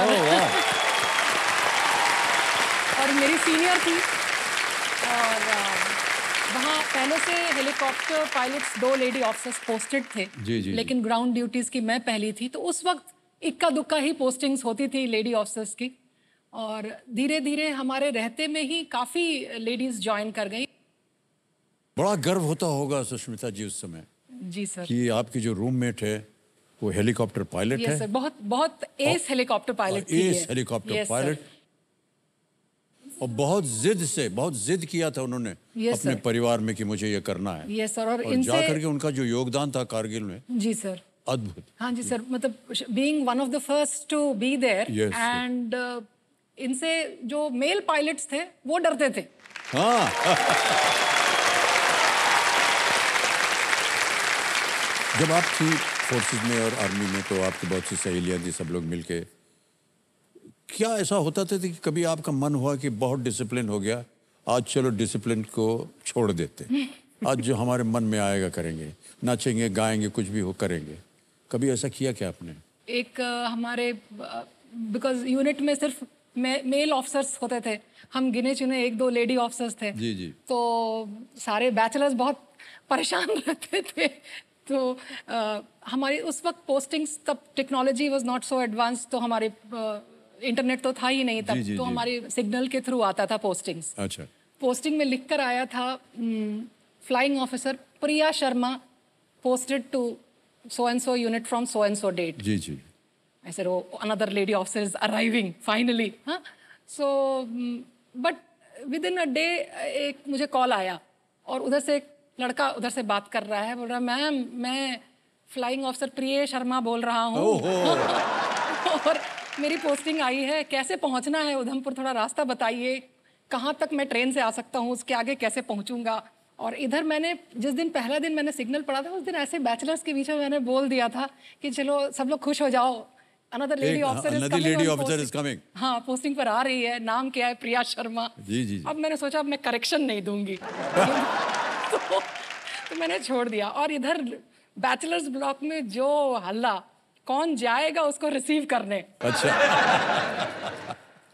और मेरी सीनियर थी। और अ, वहाँ पहले से हेलीकॉप्टर पायलट्स दो लेडी ऑफिसर्स पोस्टेड थे। जी, जी, लेकिन ग्राउंड ड्यूटीज की मैं पहली थी, तो उस वक्त इक्का दुक्का ही पोस्टिंग्स होती थी लेडी ऑफिसर्स की। और धीरे धीरे हमारे रहते में ही काफ़ी लेडीज ज्वाइन कर गई। बड़ा गर्व होता होगा सुष्मिता जी उस समय जी सर। कि आपकी जो रूममेट है वो हेलीकॉप्टर पायलट यस है। सर। बहुत बहुत एस हेलीकॉप्टर पायलट थी एस ये। Helicopter Yes, sir. पायलट और बहुत जिद से बहुत जिद किया था उन्होंने Yes, अपने sir. परिवार में कि मुझे ये करना है। Yes sir. और और इनसे जा करके उनका जो योगदान था कारगिल में जी सर। अद्भुत। हाँ जी सर। मतलब being one of the first to be there Yes, sir. And इनसे जो मेल पायलट्स थे वो डरते थे। हाँ जब आप थी फोर्सेस में और आर्मी में तो आपकी बहुत सी सहेलियां थी, सब लोग मिलके, क्या ऐसा होता था कि कभी आपका मन हुआ कि बहुत डिसिप्लिन हो गया, आज चलो डिसिप्लिन को छोड़ देते, आज जो हमारे मन में आएगा करेंगे, नाचेंगे गाएंगे कुछ भी हो करेंगे? कभी ऐसा किया क्या आपने? एक अ, हमारे बिकॉज यूनिट में सिर्फ मे, मेल ऑफिसर्स होते थे, हम गिने चुने एक दो लेडी ऑफिसर्स थे। जी जी तो सारे बैचलर्स बहुत परेशान रहते थे। तो अ, हमारी उस वक्त पोस्टिंग्स, तब technology was not so advance, तो हमारे इंटरनेट तो था ही नहीं तब। जी, जी, तो जी। हमारे सिग्नल के थ्रू आता था पोस्टिंग्स। अच्छा पोस्टिंग में लिख कर आया था flying officer Priya Sharma posted to so and so unit from so and so date. जी जी I said, oh, another lady officer is arriving finally. Huh? So, mm, but within a day एक मुझे कॉल आया और उधर से एक लड़का उधर से बात कर रहा है, बोल रहा है मैम मैं फ्लाइंग ऑफिसर प्रिय शर्मा बोल रहा हूँ और मेरी पोस्टिंग आई है, कैसे पहुँचना है उधमपुर, थोड़ा रास्ता बताइए, कहाँ तक मैं ट्रेन से आ सकता हूँ, उसके आगे कैसे पहुँचूँगा। और इधर मैंने जिस दिन पहला दिन मैंने सिग्नल पढ़ा था उस दिन ऐसे बैचलर्स के बीच में मैंने बोल दिया था कि चलो सब लोग खुश हो जाओ, another lady officer is coming, lady officer is coming. हाँ पोस्टिंग पर आ रही है, नाम क्या है, प्रिया शर्मा। जी जी जी। अब मैंने सोचा अब मैं करेक्शन नहीं दूंगी तो, तो मैंने छोड़ दिया। और इधर बैचलर्स ब्लॉक में जो हल्ला, कौन जाएगा उसको रिसीव करने। अच्छा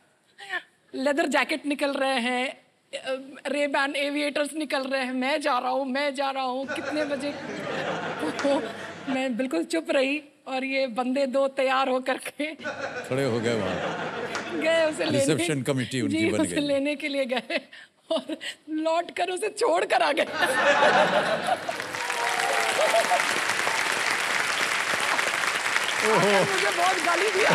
लेदर जैकेट निकल रहे हैं, रे बैन एविएटर्स निकल रहे हैं, मैं जा रहा हूँ मैं जा रहा हूँ कितने बजे। तो मैं बिल्कुल चुप रही और ये बंदे दो तैयार होकर के खड़े हो गए वहाँ, गए उसे लेने। रिसेप्शन कमेटी उनकी जी, बन उसे गई। लेने के लिए गए और लौट कर उसे छोड़ कर आ गए। मुझे बहुत गाली दिया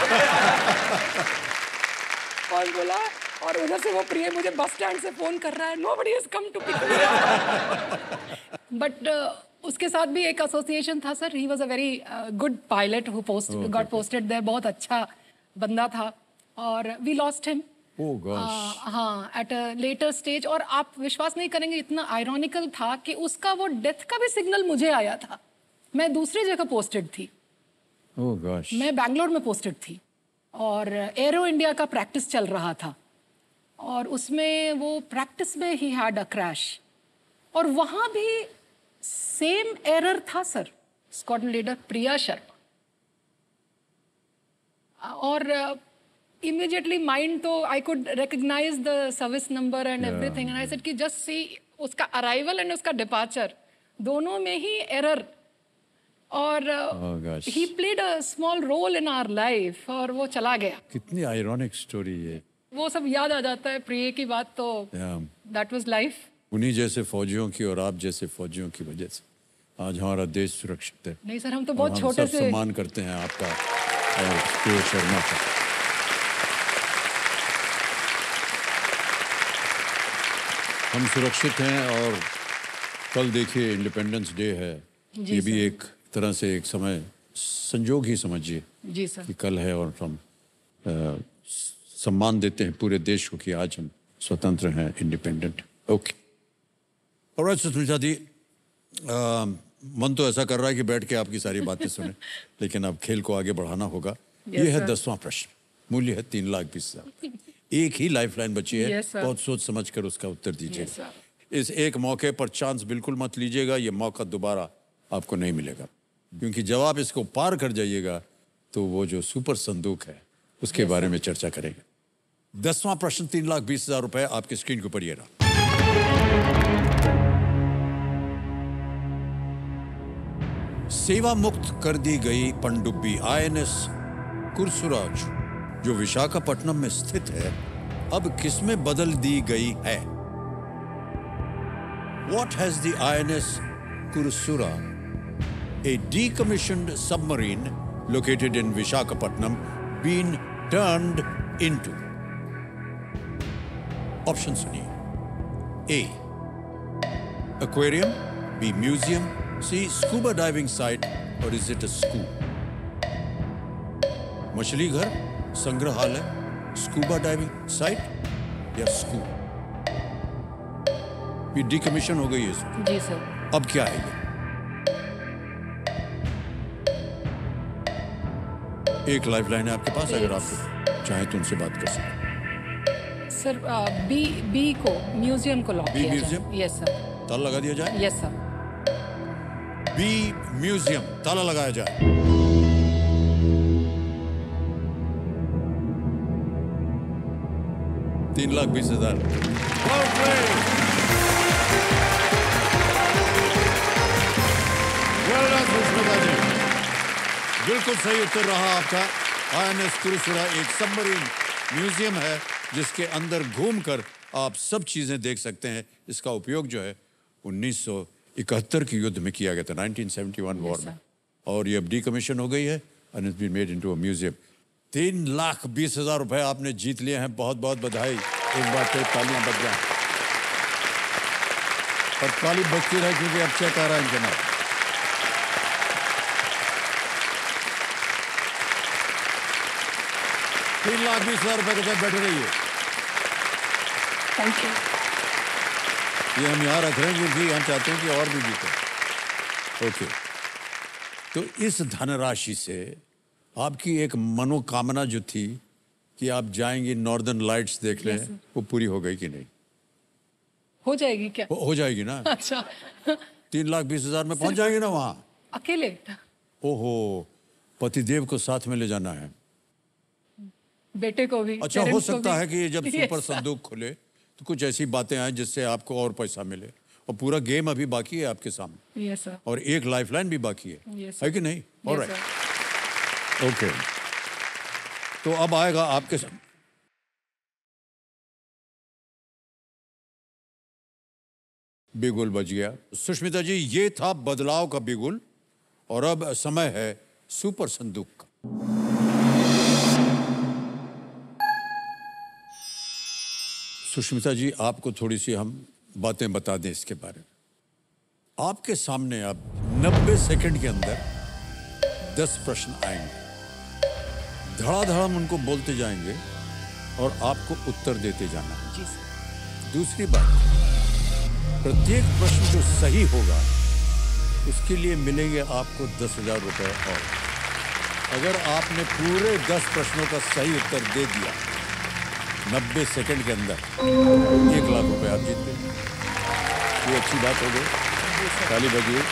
और बोला, और उधर से वो प्रिय मुझे बस स्टैंड से फोन कर रहा है, nobody has come to pick me. But उसके साथ भी एक एसोसिएशन था sir, he was a very good pilot who post got posted there, बहुत अच्छा बंदा था, और we lost him. Oh gosh. हाँ, एट अ लेटर स्टेज। और आप विश्वास नहीं करेंगे, इतना आयरॉनिकल था कि उसका वो डेथ का भी सिग्नल मुझे आया था। मैं दूसरी जगह पोस्टेड थी। Oh gosh. मैं बैंगलोर में पोस्टेड थी और एरो इंडिया का प्रैक्टिस चल रहा था, और उसमें वो प्रैक्टिस में ही हैड अ क्रैश, और वहाँ भी सेम एरर था sir, squadron leader Priya Sharma. और इमीडिएटली माइंड तो I could recognise the service number and everything, and I said कि जस्ट सी उसका अराइवल एंड उसका डिपार्चर दोनों में ही एरर, और he played a small role in our life, और वो चला गया। कितनी आयरॉनिक स्टोरी है। वो सब याद आ जाता है प्रिय की बात, तो दैट वाज लाइफ। उन्हीं जैसे फौजियों की और आप जैसे फौजियों की वजह से आज हमारा देश सुरक्षित है। नहीं सर, हम तो बहुत हम छोटे सब से सम्मान करते हैं आपका और प्रिय शर्मा का। हम सुरक्षित हैं, और कल देखिए इंडिपेंडेंस डे है, ये भी एक तरह से एक समय संजोग ही समझिए जी सर कि कल है, और हम आ, सम्मान देते हैं पूरे देश को कि आज हम स्वतंत्र हैं, इंडिपेंडेंट। ओके, और सुष्मिता जी, आ, मन तो ऐसा कर रहा है कि बैठ के आपकी सारी बातें सुने, लेकिन अब खेल को आगे बढ़ाना होगा। yes, ये है sir. दसवां प्रश्न, मूल्य है तीन लाख बीस हजार। एक ही लाइफलाइन बची है, yes, बहुत सोच समझ कर उसका उत्तर दीजिए। yes, इस एक मौके पर चांस बिल्कुल मत लीजिएगा, ये मौका दोबारा आपको नहीं मिलेगा, क्योंकि जब आप इसको पार कर जाइएगा तो वो जो सुपर संदूक है उसके yes, बारे में चर्चा करेंगे। दसवां प्रश्न, तीन लाख बीस हजार रुपए आपकी स्क्रीन के ऊपर ये रहा। सेवा मुक्त कर दी गई पनडुब्बी आईएनएस कुरसुराज, जो विशाखापट्टनम में स्थित है, अब किसमें बदल दी गई है? What has the I N S Kursura, a decommissioned submarine located in Visakhapatnam, been turned into? Option सुनिए। A, aquarium, B, museum, C, scuba diving site, or is it a school? मछली घर, संग्रहालय, स्कूबा डाइविंग साइट या school? ये decommission हो गई है जी सर। अब क्या है ये? एक लाइफलाइन है आपके पास, अगर आप चाहें तो उनसे बात कर सकते हैं। सर बी बी को, म्यूजियम को लॉक बी किया म्यूजियम? जाए। Yes sir. ताला लगा दिया जाए? Yes sir. बी म्यूजियम, ताला लगाया जाए। तीन लाख बीस हजार। बिल्कुल सही उत्तर रहा आपका। आईएनएस कुरसुरा एक सबमरीन म्यूजियम है जिसके अंदर घूमकर आप सब चीजें देख सकते हैं। इसका उपयोग जो है उन्नीस सौ इकहत्तर के युद्ध में किया गया था, नाइनटीन सेवेंटी वन वॉर में, और ये अब डिकमीशन हो गई है and it's been made into a museum. तीन लाख बीस हजार रुपए आपने जीत लिए हैं, बहुत बहुत बधाई। एक बार फिर तालियां बज जाएं और ताली बजती रहे क्योंकि अब चेक आ रहा है जनाब। तीन लाख बीस हजार रुपए के साथ बैठे रहिए। Thank you. ये हम यहाँ रख रहे हैं क्योंकि हम चाहते हैं कि और भी जीते। ओके, तो इस धनराशि से आपकी एक मनोकामना जो थी कि आप जाएंगे नॉर्दर्न लाइट्स देखने, yes, वो पूरी हो गई कि नहीं? हो जाएगी क्या? हो, हो जाएगी ना। अच्छा। तीन लाख बीस हजार में पहुंच जाएंगे ना वहां? अकेले? ओहो, पतिदेव को साथ में ले जाना है, बेटे को भी। अच्छा, हो सकता है कि जब सुपर yes, संदूक खुले तो कुछ ऐसी बातें आए जिससे आपको और पैसा मिले, और पूरा गेम अभी बाकी है आपके सामने। yes, sir. और एक लाइफलाइन भी बाकी है, yes, है कि नहीं? yes, ऑलराइट, ओके, तो अब आएगा आपके सामने बिगुल बज गया। सुष्मिता जी, ये था बदलाव का बिगुल, और अब समय है सुपर संदूक का। सुष्मिता जी, आपको थोड़ी सी हम बातें बता दें इसके बारे में। आपके सामने अब नब्बे सेकंड के अंदर दस प्रश्न आएंगे। धड़ाधड़ हम उनको बोलते जाएंगे और आपको उत्तर देते जाना है। जी सर। दूसरी बात, प्रत्येक प्रश्न जो सही होगा उसके लिए मिलेंगे आपको दस हजार रुपए। और अगर आपने पूरे दस प्रश्नों का सही उत्तर दे दिया नब्बे सेकंड के अंदर, एक लाख रुपए आप जीत गए। ये अच्छी बात हो गई, ताली बजिए।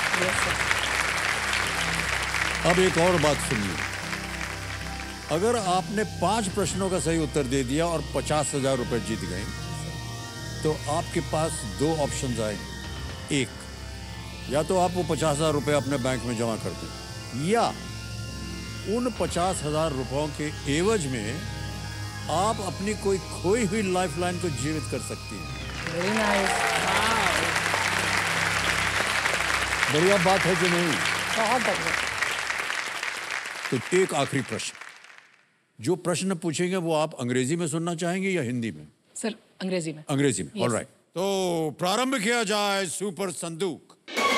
अब एक और बात सुनिए, अगर आपने पांच प्रश्नों का सही उत्तर दे दिया और पचास हजार रुपए जीत गए तो आपके पास दो ऑप्शंस आएंगे। एक, या तो आप वो पचास हजार रुपए अपने बैंक में जमा कर दें, या उन पचास हजार रुपयों के एवज में आप अपनी कोई खोई हुई लाइफलाइन को जीवित कर सकती हैं। Very nice. बढ़िया बात है कि नहीं? बहुत बढ़िया। तो एक आखिरी प्रश्न, जो प्रश्न पूछेंगे वो आप अंग्रेजी में सुनना चाहेंगे या हिंदी में? सर अंग्रेजी में। अंग्रेजी में, Yes. ऑलराइट। तो प्रारंभ किया जाए सुपर संदूक,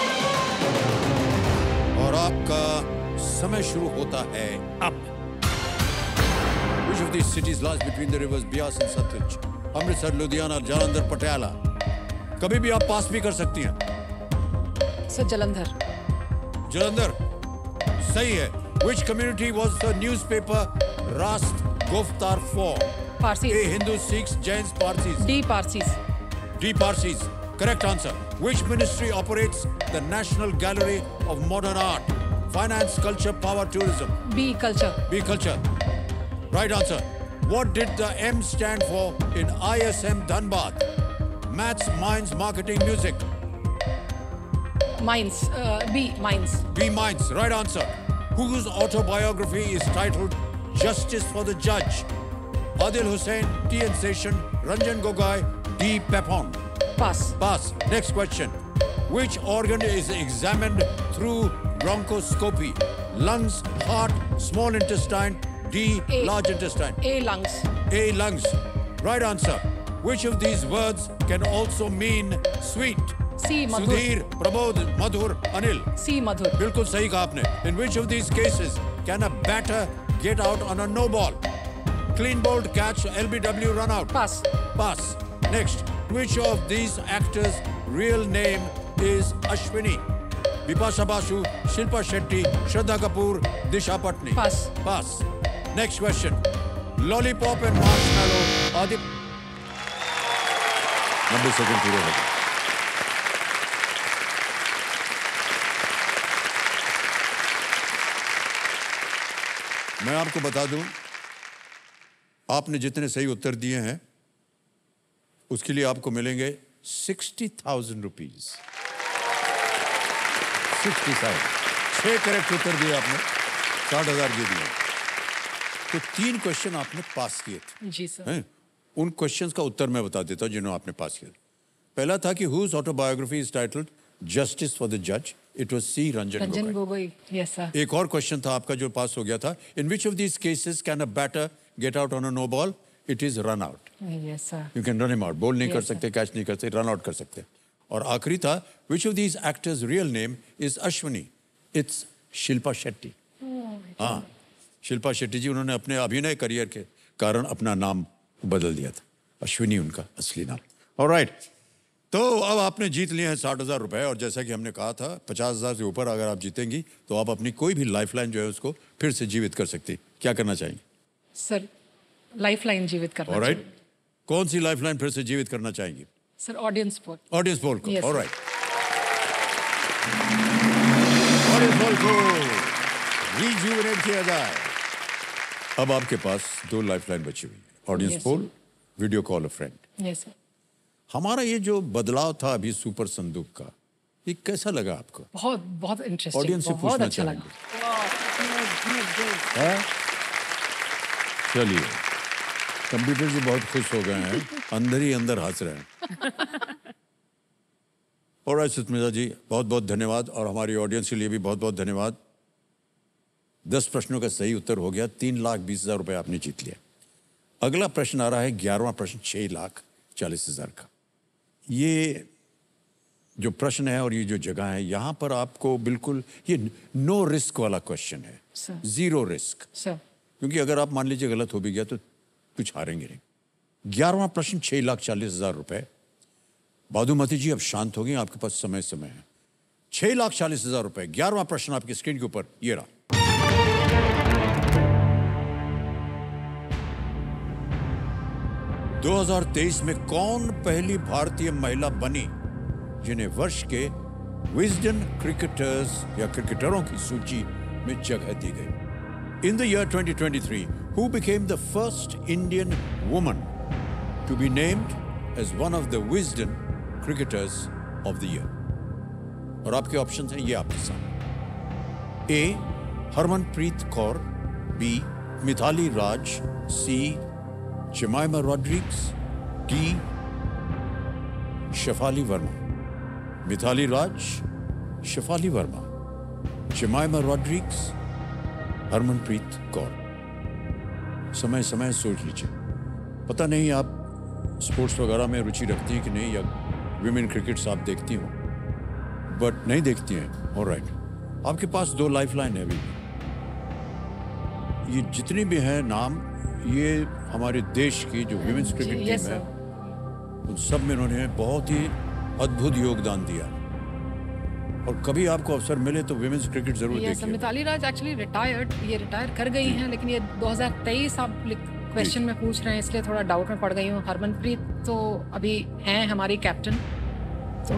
और आपका समय शुरू होता है अब। Which of these cities lies between the rivers Bias and Satluj? Amritsar, Ludhiana, Jalandhar, Patiala. कभी भी आप पास भी कर सकती हैं। सर जलंधर। जलंधर सही है। Which community was the newspaper Rast Goftar for? Parsi. A. Hindu, Sikhs, Jains, Parsis. D Parsis. D. Parsis. Correct answer. Which ministry operates the National Gallery of Modern Art? Finance, Culture, Power, Tourism. B culture. B. Culture. Right answer. What did the M stand for in I S M Dhanbad? Maths, Minds, Marketing, Music. Minds. B minds. B. Minds. Right answer. Whose autobiography is titled Justice for the Judge? Adil Hussain, T. N. Seshan, Ranjan Gogoi, D. Pepon. Pass. Pass. Next question. Which organ is examined through bronchoscopy? Lungs, heart, small intestine, D. A. Large intestine. A lungs. A. Lungs. Right answer. Which of these words can also mean sweet? C Madhur. Sudhir, Prabodh, Madhur, Anil. C Madhur. बिल्कुल सही कहा आपने। In which of these cases can a batter get out on a no ball? Clean bowled catch, L B W run out. Pass. Pass. Next. Which of these actors' real name is Ashwini? Bipasha Basu, Shilpa Shetty, Shraddha Kapoor, Disha Patni. Pass. Pass. Next question. Lollipop and marshmallow are the... नब्बे second पूरे हो गए। मैं आपको बता दूं, आपने जितने सही उत्तर दिए हैं उसके लिए आपको मिलेंगे sixty thousand rupees. Sixty thousand. छह करेक्ट उत्तर दिए आपने, साठ हजार दे दिए। तो तीन क्वेश्चन आपने पास किए थे। जी सर। हैं? उन क्वेश्चंस का उत्तर मैं बता देता हूं जिन्होंने आपने पास किया। पहला था कि whose autobiography is titled Justice for the Judge? It was C. Ranjan Ranjan Gogoi. Gogoi. Yes sir. एक और क्वेश्चन था आपका जो पास हो गया था, in which of these cases can a batter get out on a no ball? It is run out. Yes sir. You can run him out. Bowl नहीं Yes, कर sir. सकते, कैच नहीं कर सकते, रन आउट कर सकते। और आखिरी था, which of these actors' real name is Ashwini? It's Shilpa Shetty. हाँ, शिल्पा शेट्टी जी, उन्होंने अपने अभिनय करियर के कारण अपना नाम बदल दिया था। अश्विनी उनका असली नाम। ऑलराइट, तो अब आपने जीत लिए हैं साठ हजार रुपए, और जैसा कि हमने कहा था पचास हजार से ऊपर अगर आप जीतेंगी तो आप अपनी कोई भी लाइफलाइन जो है उसको फिर से जीवित कर सकती। क्या करना चाहेंगे? सर लाइफ लाइन जीवित करना ऑलराइट, चाहिए। कौन सी लाइफलाइन फिर से जीवित करना चाहेंगी? Sir audience poll. Audience poll को। Yes, sir. Alright, audience poll को रिजुवेनेट किया जाए। अब आपके पास दो लाइफलाइन बची हुई है, audience Yes, poll, video call a friend. Yes sir. हमारा ये जो बदलाव था अभी सुपर संदूक का, ये कैसा लगा आपको? बहुत बहुत इंटरेस्टिंग, ऑडियंस से बहुत पूछना अच्छा चाहेंगे। लगा। हाँ? चलिए, कंप्यूटर जी बहुत खुश हो गए हैं, अंदर ही अंदर हंस रहे हैं। और सुष्मिता जी बहुत बहुत धन्यवाद, और हमारी ऑडियंस के लिए भी बहुत बहुत धन्यवाद। दस प्रश्नों का सही उत्तर हो गया, तीन लाख बीस हजार रुपए आपने जीत लिया। अगला प्रश्न आ रहा है, ग्यारहवां प्रश्न, छह लाख चालीस हजार का। ये जो प्रश्न है और ये जो जगह है, यहाँ पर आपको बिल्कुल ये नो रिस्क वाला क्वेश्चन है, जीरो रिस्क। सर क्योंकि अगर आप मान लीजिए गलत हो भी गया तो कुछ हारेंगे नहीं। ग्यारहवां प्रश्न, छह लाख चालीस हजार रुपए। बादुमती जी अब शांत हो गए, आपके पास समय समय है। छह लाख चालीस हजार रुपए, ग्यारहवां प्रश्न आपकी स्क्रीन के ऊपर ये रहा। दो हज़ार तेईस में कौन पहली भारतीय महिला बनी जिन्हें वर्ष के विजडन क्रिकेटर्स या क्रिकेटरों की सूची में जगह दी गई? In the year twenty twenty-three, who became the first Indian woman to be named as one of the Wisden cricketers of the year? और आपके ऑप्शंस हैं ये आपके सामने। A Harmanpreet Kaur, B Mithali Raj, C Jemimah Rodrigues, D Shafali Verma. Mithali Raj, Shafali Verma, Jemimah Rodrigues, Harmanpreet Kaur. समय समय सोच लीजिए। पता नहीं आप स्पोर्ट्स वगैरह में रुचि रखती हैं कि नहीं, या विमेन क्रिकेट्स आप देखती हो, बट नहीं देखती हैं, ऑलराइट। आपके पास दो लाइफलाइन है अभी। ये जितनी भी हैं नाम, ये हमारे देश की जो विमेन्स क्रिकेट टीम है, उन सब में इन्होंने बहुत ही अद्भुत योगदान दिया। और कभी आपको अवसर मिले तो विमेन्स क्रिकेट जरूर देखिए। मिताली राज एक्चुअली रिटायर्ड, ये रिटायर कर गई हैं, लेकिन ये दो हज़ार तेईस आप क्वेश्चन में पूछ रहे हैं, इसलिए थोड़ा डाउट में पड़ गई हूँ। हरमनप्रीत तो अभी हैं हमारी कैप्टन, तो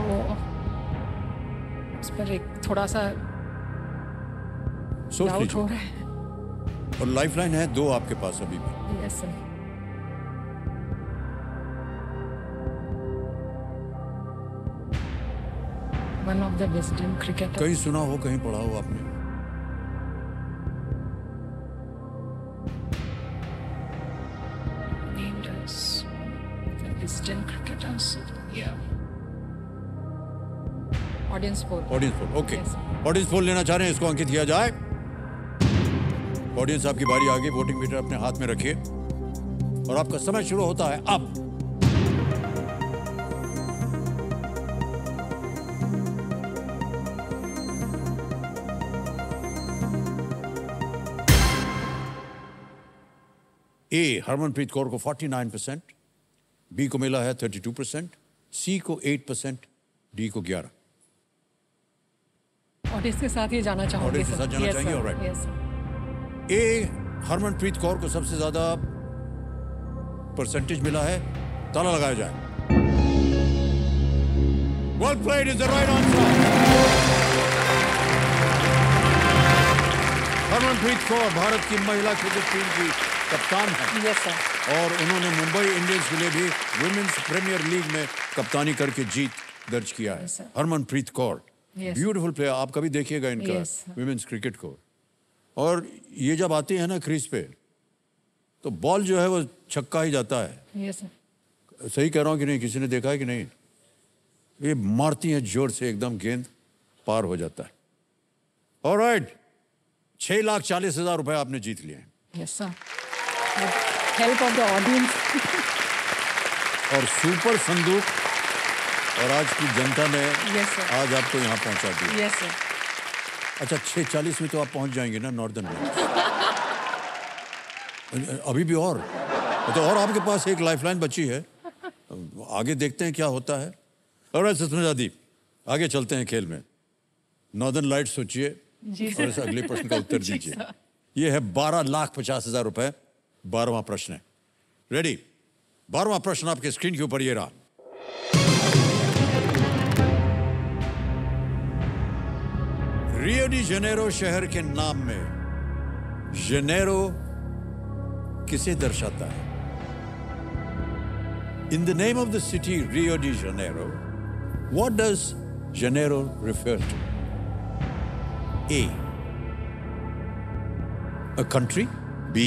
उस पर एक थोड़ा सा डाउट हो रहा है। और लाइफलाइन है दो आपके पास अभी भी। Yes sir. One of the Wisden cricketer. कहीं सुना हो, कहीं पढ़ा हो आपने? विजडन क्रिकेटर्स, या audience poll. Audience poll, okay. Audience poll लेना चाह रहे हैं, इसको अंकित किया जाए। ऑडियंस आपकी बारी आ गई, वोटिंग मीटर अपने हाथ में रखिए और आपका समय शुरू होता है अब। ए हरमनप्रीत कौर को उनचास परसेंट, बी को मिला है बत्तीस परसेंट, सी को आठ परसेंट, डी को ग्यारह। ऑडियंस के साथ ये जाना चाहूंगी। ऑडियंस के साथ जाना चाहेंगे, ऑलराइट। ए हरमनप्रीत कौर को सबसे ज्यादा परसेंटेज मिला है, ताला लगाया जाए। Well played is the right answer. Harmanpreet Kaur Bharat की महिला क्रिकेट टीम की कप्तान है। Yes sir. और उन्होंने मुंबई इंडियंस के लिए भी वुमेन्स प्रीमियर लीग में कप्तानी करके जीत दर्ज किया है। Harmanpreet Kaur, beautiful player. आप कभी देखिएगा इनका वुमेन्स क्रिकेट को। और ये जब आती है ना क्रीज पे, तो बॉल जो है वो छक्का ही जाता है। Yes sir. सही कह रहा हूँ कि नहीं? किसी ने देखा है कि नहीं? ये मारती हैं जोर से, एकदम गेंद पार हो जाता है। ऑलराइट, छह लाख चालीस हजार रुपए आपने जीत लिए हैं। Yes sir. Help of the audience. और सुपर संदूक और आज की जनता ने yes, आज आपको यहाँ पहुँचा दिया। Yes sir. अच्छा, छह चालीस में तो आप पहुँच जाएंगे ना नॉर्दर्न में? अभी भी और तो और आपके पास एक लाइफलाइन बची है, आगे देखते हैं क्या होता है। और सुष्मिता दी, आगे चलते हैं खेल में। नॉर्दर्न लाइट सोचिए और इस अगले प्रश्न का उत्तर दीजिए। ये है बारह लाख पचास हजार रुपए। बारहवां प्रश्न है, रेडी? बारहवां प्रश्न आपके स्क्रीन के ऊपर ये रहा। रियो डी जेनेरो शहर के नाम में जेनेरो किसे दर्शाता है? In the name of the city Rio de Janeiro, what does Janeiro refer to? A, a country, B,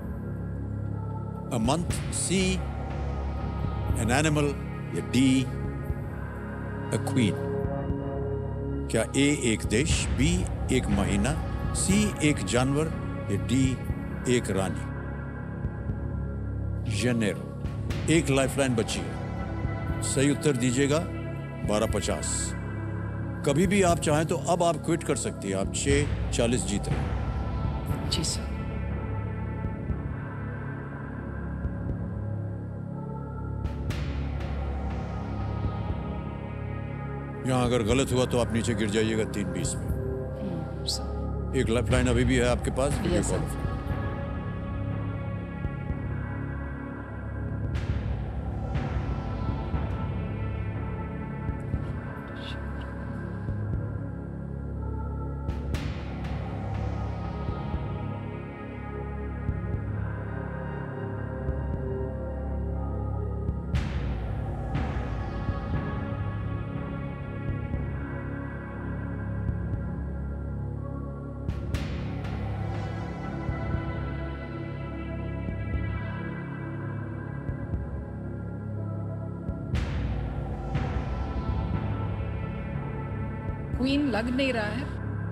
a month, C, an animal, या D, a queen. क्या A एक देश, B एक महीना, सी एक जानवर या डी एक रानी? जेनेरो। एक लाइफलाइन बची है, सही उत्तर दीजिएगा बारह पचास। कभी भी आप चाहें तो अब आप क्विट कर सकती हैं, आप छह चालीस जीत रहे हैं। जी सर। यहां अगर गलत हुआ तो आप नीचे गिर जाइएगा तीन बीस में। एक लाइफलाइन अभी भी है आपके पास, video Yes, call. sir. Queen लग नहीं रहा है।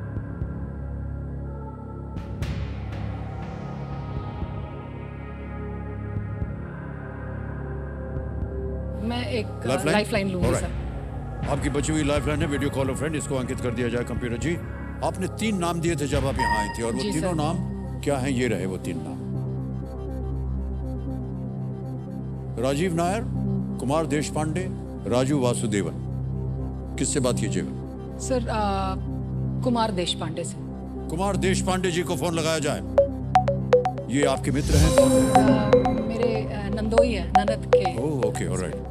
मैं एक लाइफलाइन? लाइफलाइन लूंगी Alright. सर। आपकी बची हुई लाइफलाइन है वीडियो कॉल फ्रेंड, इसको अंकित कर दिया जाए कंप्यूटर जी। आपने तीन नाम दिए थे जब आप यहाँ आई थी, और वो जी, तीनों सर। नाम क्या हैं? ये रहे वो तीन नाम। राजीव नायर, कुमार देशपांडे, राजू वासुदेवन। किससे बात कीजिएगा? सर आ, कुमार देशपांडे से। कुमार देशपांडे जी को फोन लगाया जाए। ये आपके मित्र हैं? आ, मेरे आ, नंदोई है, ननद के। Oh okay, alright.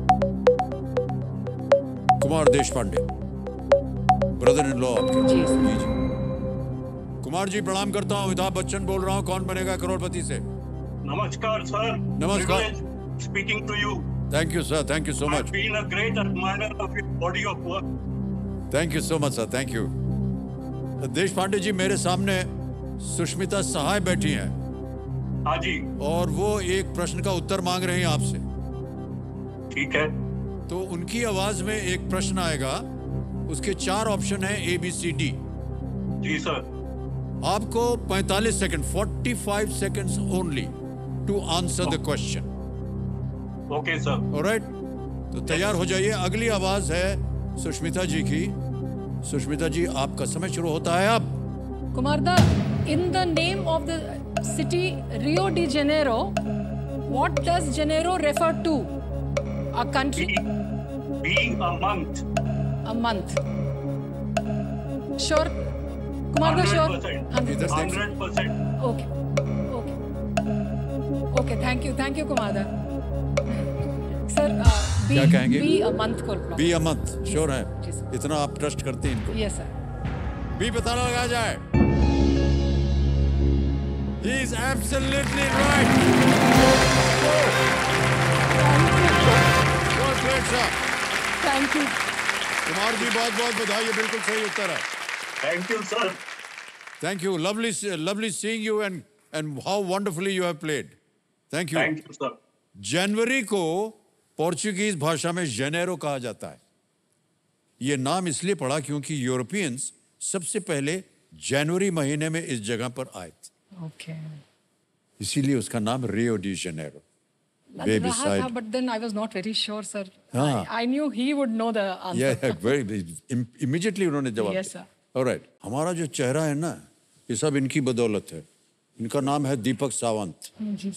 Kumar Deshpande, brother in law आपके? जी, सर। जी जी। कुमार जी प्रणाम करता हूँ, अमिताभ बच्चन बोल रहा हूँ, कौन बनेगा करोड़पति से। Namaskar, sir. Namaskar. Privilege speaking to you. Thank you sir, thank you so I've much. been a great admirer of your body of work. Thank you so much sir, thank you. Deshpande ji, मेरे सामने सुष्मिता सहाय बैठी हैं हाँ जी, और वो एक प्रश्न का उत्तर मांग रही हैं आपसे। ठीक है। तो उनकी आवाज में एक प्रश्न आएगा, उसके चार ऑप्शन है ए बी सी डी। जी सर। आपको पैंतालीस सेकंड, पैंतालीस seconds only to answer the question. Okay sir. Alright, तो तैयार हो जाइए। अगली आवाज है सुष्मिता जी की। सुष्मिता जी, आपका समय शुरू होता है अब। कुमार दा, in the name of the city Rio de Janeiro, what does Janeiro refer to? A country? Be, be a month. A month. Sure. Kumar da, sure. इधर देख। Hundred percent. Okay. Okay. Okay. Thank you. Thank you, Kumar da. Sir, uh, be, क्या कहेंगे? be a month को block. Be a month, sure जी, है? Sir. इतना आप trust करते हैं इनको? Yes, sir. बी पता लगाया जाए। He is absolutely right. Well played, sir. Thank you. Kumar ji, बहुत बहुत बधाई, ये बिल्कुल सही उत्तर है। Thank you, sir. Thank you. Lovely, lovely seeing you and and how wonderfully you have played. Thank you. Thank you, sir. जनवरी को पोर्चुगीज भाषा में जेनेरो कहा जाता है। ये नाम इसलिए पड़ा क्योंकि यूरोपियंस सबसे पहले जनवरी महीने में इस जगह पर आए थे, Okay. इसीलिए उसका नाम रियो डी जेनेरो। लग Baby रहा side. था, but then I was not very sure, sir. हाँ। I, I knew he would know the answer. Yeah, yeah, very immediately उन्होंने जवाब Yes, दिया। sir. All right, हमारा जो चेहरा है ना, ये सब इनकी बदौलत है। इनका नाम है दीपक सावंत। जी।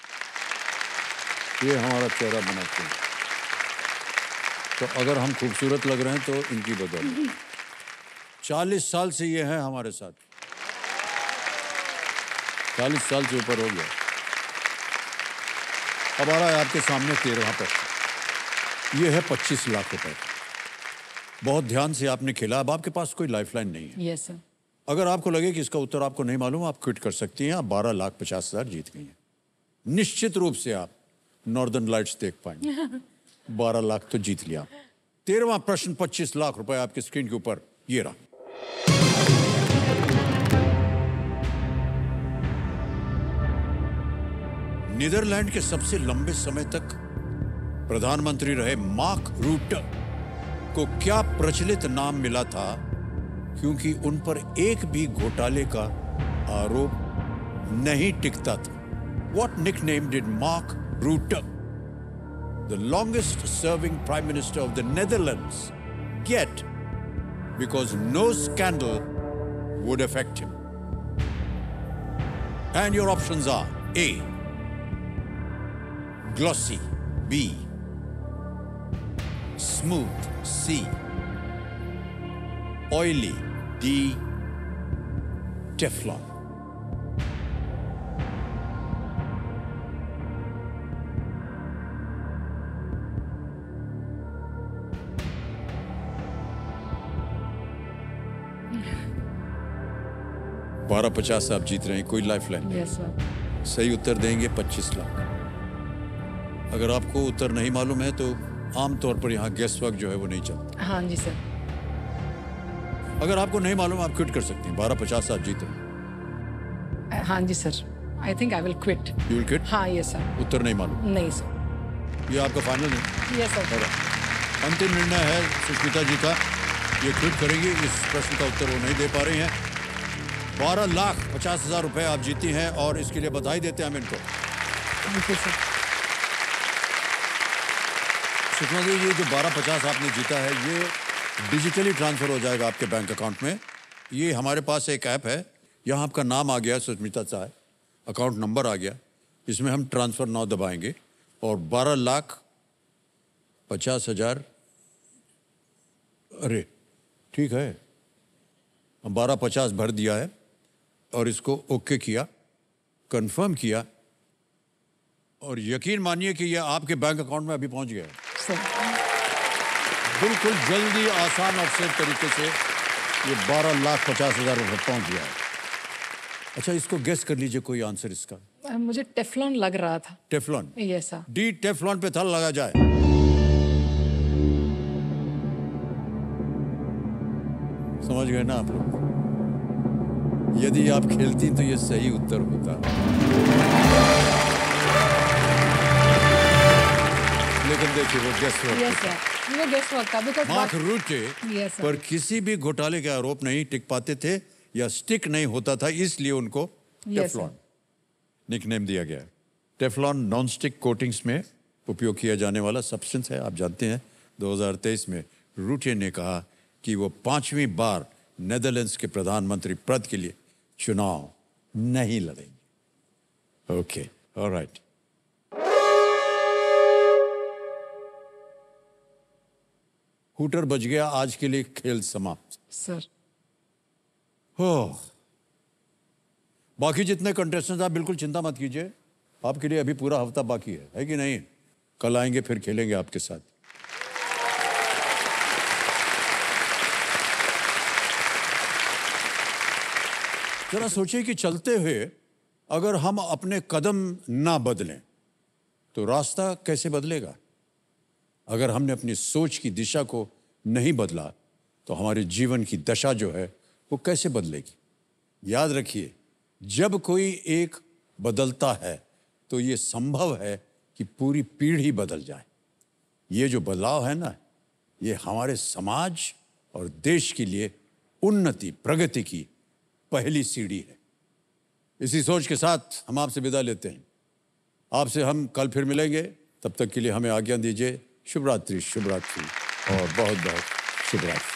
ये हमारा चेहरा बनाते हैं, तो अगर हम खूबसूरत लग रहे हैं तो इनकी बदौलत। चालीस साल से ये है हमारे साथ, चालीस साल से ऊपर हो गया। अब आ रहा है आपके सामने तेरहवां प्रश्न। ये है पच्चीस लाख रुपए। बहुत ध्यान से आपने खेला। अब आपके पास कोई लाइफलाइन नहीं है। Yes, sir. अगर आपको लगे कि इसका उत्तर आपको नहीं मालूम, आप क्विट कर सकती हैं। आप बारह लाख पचास हजार जीत गई हैं। निश्चित रूप से आप नॉर्दर्न लाइट्स देख पाएंगे। बारह लाख तो जीत लिया। तेरहवां प्रश्न, पच्चीस लाख रुपए आपकी स्क्रीन के ऊपर, ये रहा। नीदरलैंड के सबसे लंबे समय तक प्रधानमंत्री रहे मार्क रूट को क्या प्रचलित नाम मिला था क्योंकि उन पर एक भी घोटाले का आरोप नहीं टिकता था। What nickname did Mark Rutte, the longest serving Prime Minister of the Netherlands, get because no scandal would affect him? And your options are A, glossy, B, smooth, C, oily, D, Teflon. बारह पचास आप जीत रहे हैं, कोई life line. Yes sir. सही उत्तर देंगे पच्चीस लाख। अगर आपको उत्तर नहीं मालूम है तो आमतौर पर यहाँ गेस वर्क जो है वो नहीं चलता। हाँ जी सर। अगर आपको नहीं मालूम आप क्विट कर सकते हैं। बारह पचास आप जीत रहे हैं। हाँ जी sir. I think I will quit. You will quit? हाँ यस सर। उत्तर नहीं मालूम? नहीं सर। ये आपका फाइनल है? Yes sir. अंतिम निर्णय है सुष्मिता जी का। ये क्विट करेंगी। इस प्रश्न का उत्तर वो नहीं दे पा रही हैं। बारह लाख पचास हजार रुपए आप जीती हैं और इसके लिए बधाई देते हैं हम इनको। Thank you sir. Sushma ji, ये जो बारह पचास आपने जीता है ये डिजिटली ट्रांसफर हो जाएगा आपके बैंक अकाउंट में। ये हमारे पास एक ऐप है, यहाँ आपका नाम आ गया सुष्मिता चाय, अकाउंट नंबर आ गया, इसमें हम ट्रांसफर नाउ दबाएंगे और बारह लाख पचास हजार अरे ठीक है, बारह पचास भर दिया है और इसको ओके किया, कंफर्म किया और यकीन मानिए कि यह आपके बैंक अकाउंट में अभी पहुंच गया है। बिल्कुल जल्दी, आसान और सेफ तरीके से ये बारह लाख पचास हजार रुपये पहुंच गया है। अच्छा, इसको गेस कर लीजिए कोई आंसर इसका। मुझे टेफ्लॉन लग रहा था। Teflon? Yes sir. D, Teflon पे था, लगा जाए। समझ गए ना आप लोग? यदि आप खेलती तो ये सही उत्तर होता, लेकिन देखिए वो गेस वर्क। यस सर, वो गेस वर्क था। Because Mark Rutte Yes, sir. पर किसी भी घोटाले के आरोप नहीं टिक पाते थे या स्टिक नहीं होता था, इसलिए उनको Yes, टेफ्लॉन निकनेम दिया गया है। टेफ्लॉन नॉन स्टिक कोटिंग्स में उपयोग किया जाने वाला सब्सटेंस है। आप जानते हैं दो हज़ार तेईस में रूटे ने कहा कि वो पांचवी बार नेदरलैंड्स के प्रधानमंत्री पद के लिए चुनाव नहीं लड़ेंगे। Okay, alright. हूटर बज गया, आज के लिए खेल समाप्त। सर। हो बाकी जितने कंटेस्टेंट्स आप बिल्कुल चिंता मत कीजिए, आपके लिए अभी पूरा हफ्ता बाकी है, है कि नहीं? कल आएंगे फिर खेलेंगे आपके साथ। जरा सोचिए कि चलते हुए अगर हम अपने कदम ना बदलें तो रास्ता कैसे बदलेगा? अगर हमने अपनी सोच की दिशा को नहीं बदला तो हमारे जीवन की दशा जो है वो कैसे बदलेगी? याद रखिए, जब कोई एक बदलता है तो ये संभव है कि पूरी पीढ़ी बदल जाए। ये जो बदलाव है ना, ये हमारे समाज और देश के लिए उन्नति, प्रगति की पहली सीढ़ी है। इसी सोच के साथ हम आपसे विदा लेते हैं। आपसे हम कल फिर मिलेंगे, तब तक के लिए हमें आज्ञा दीजिए। शुभ रात्रि, शुभ रात्रि और बहुत बहुत शुभ रात्रि।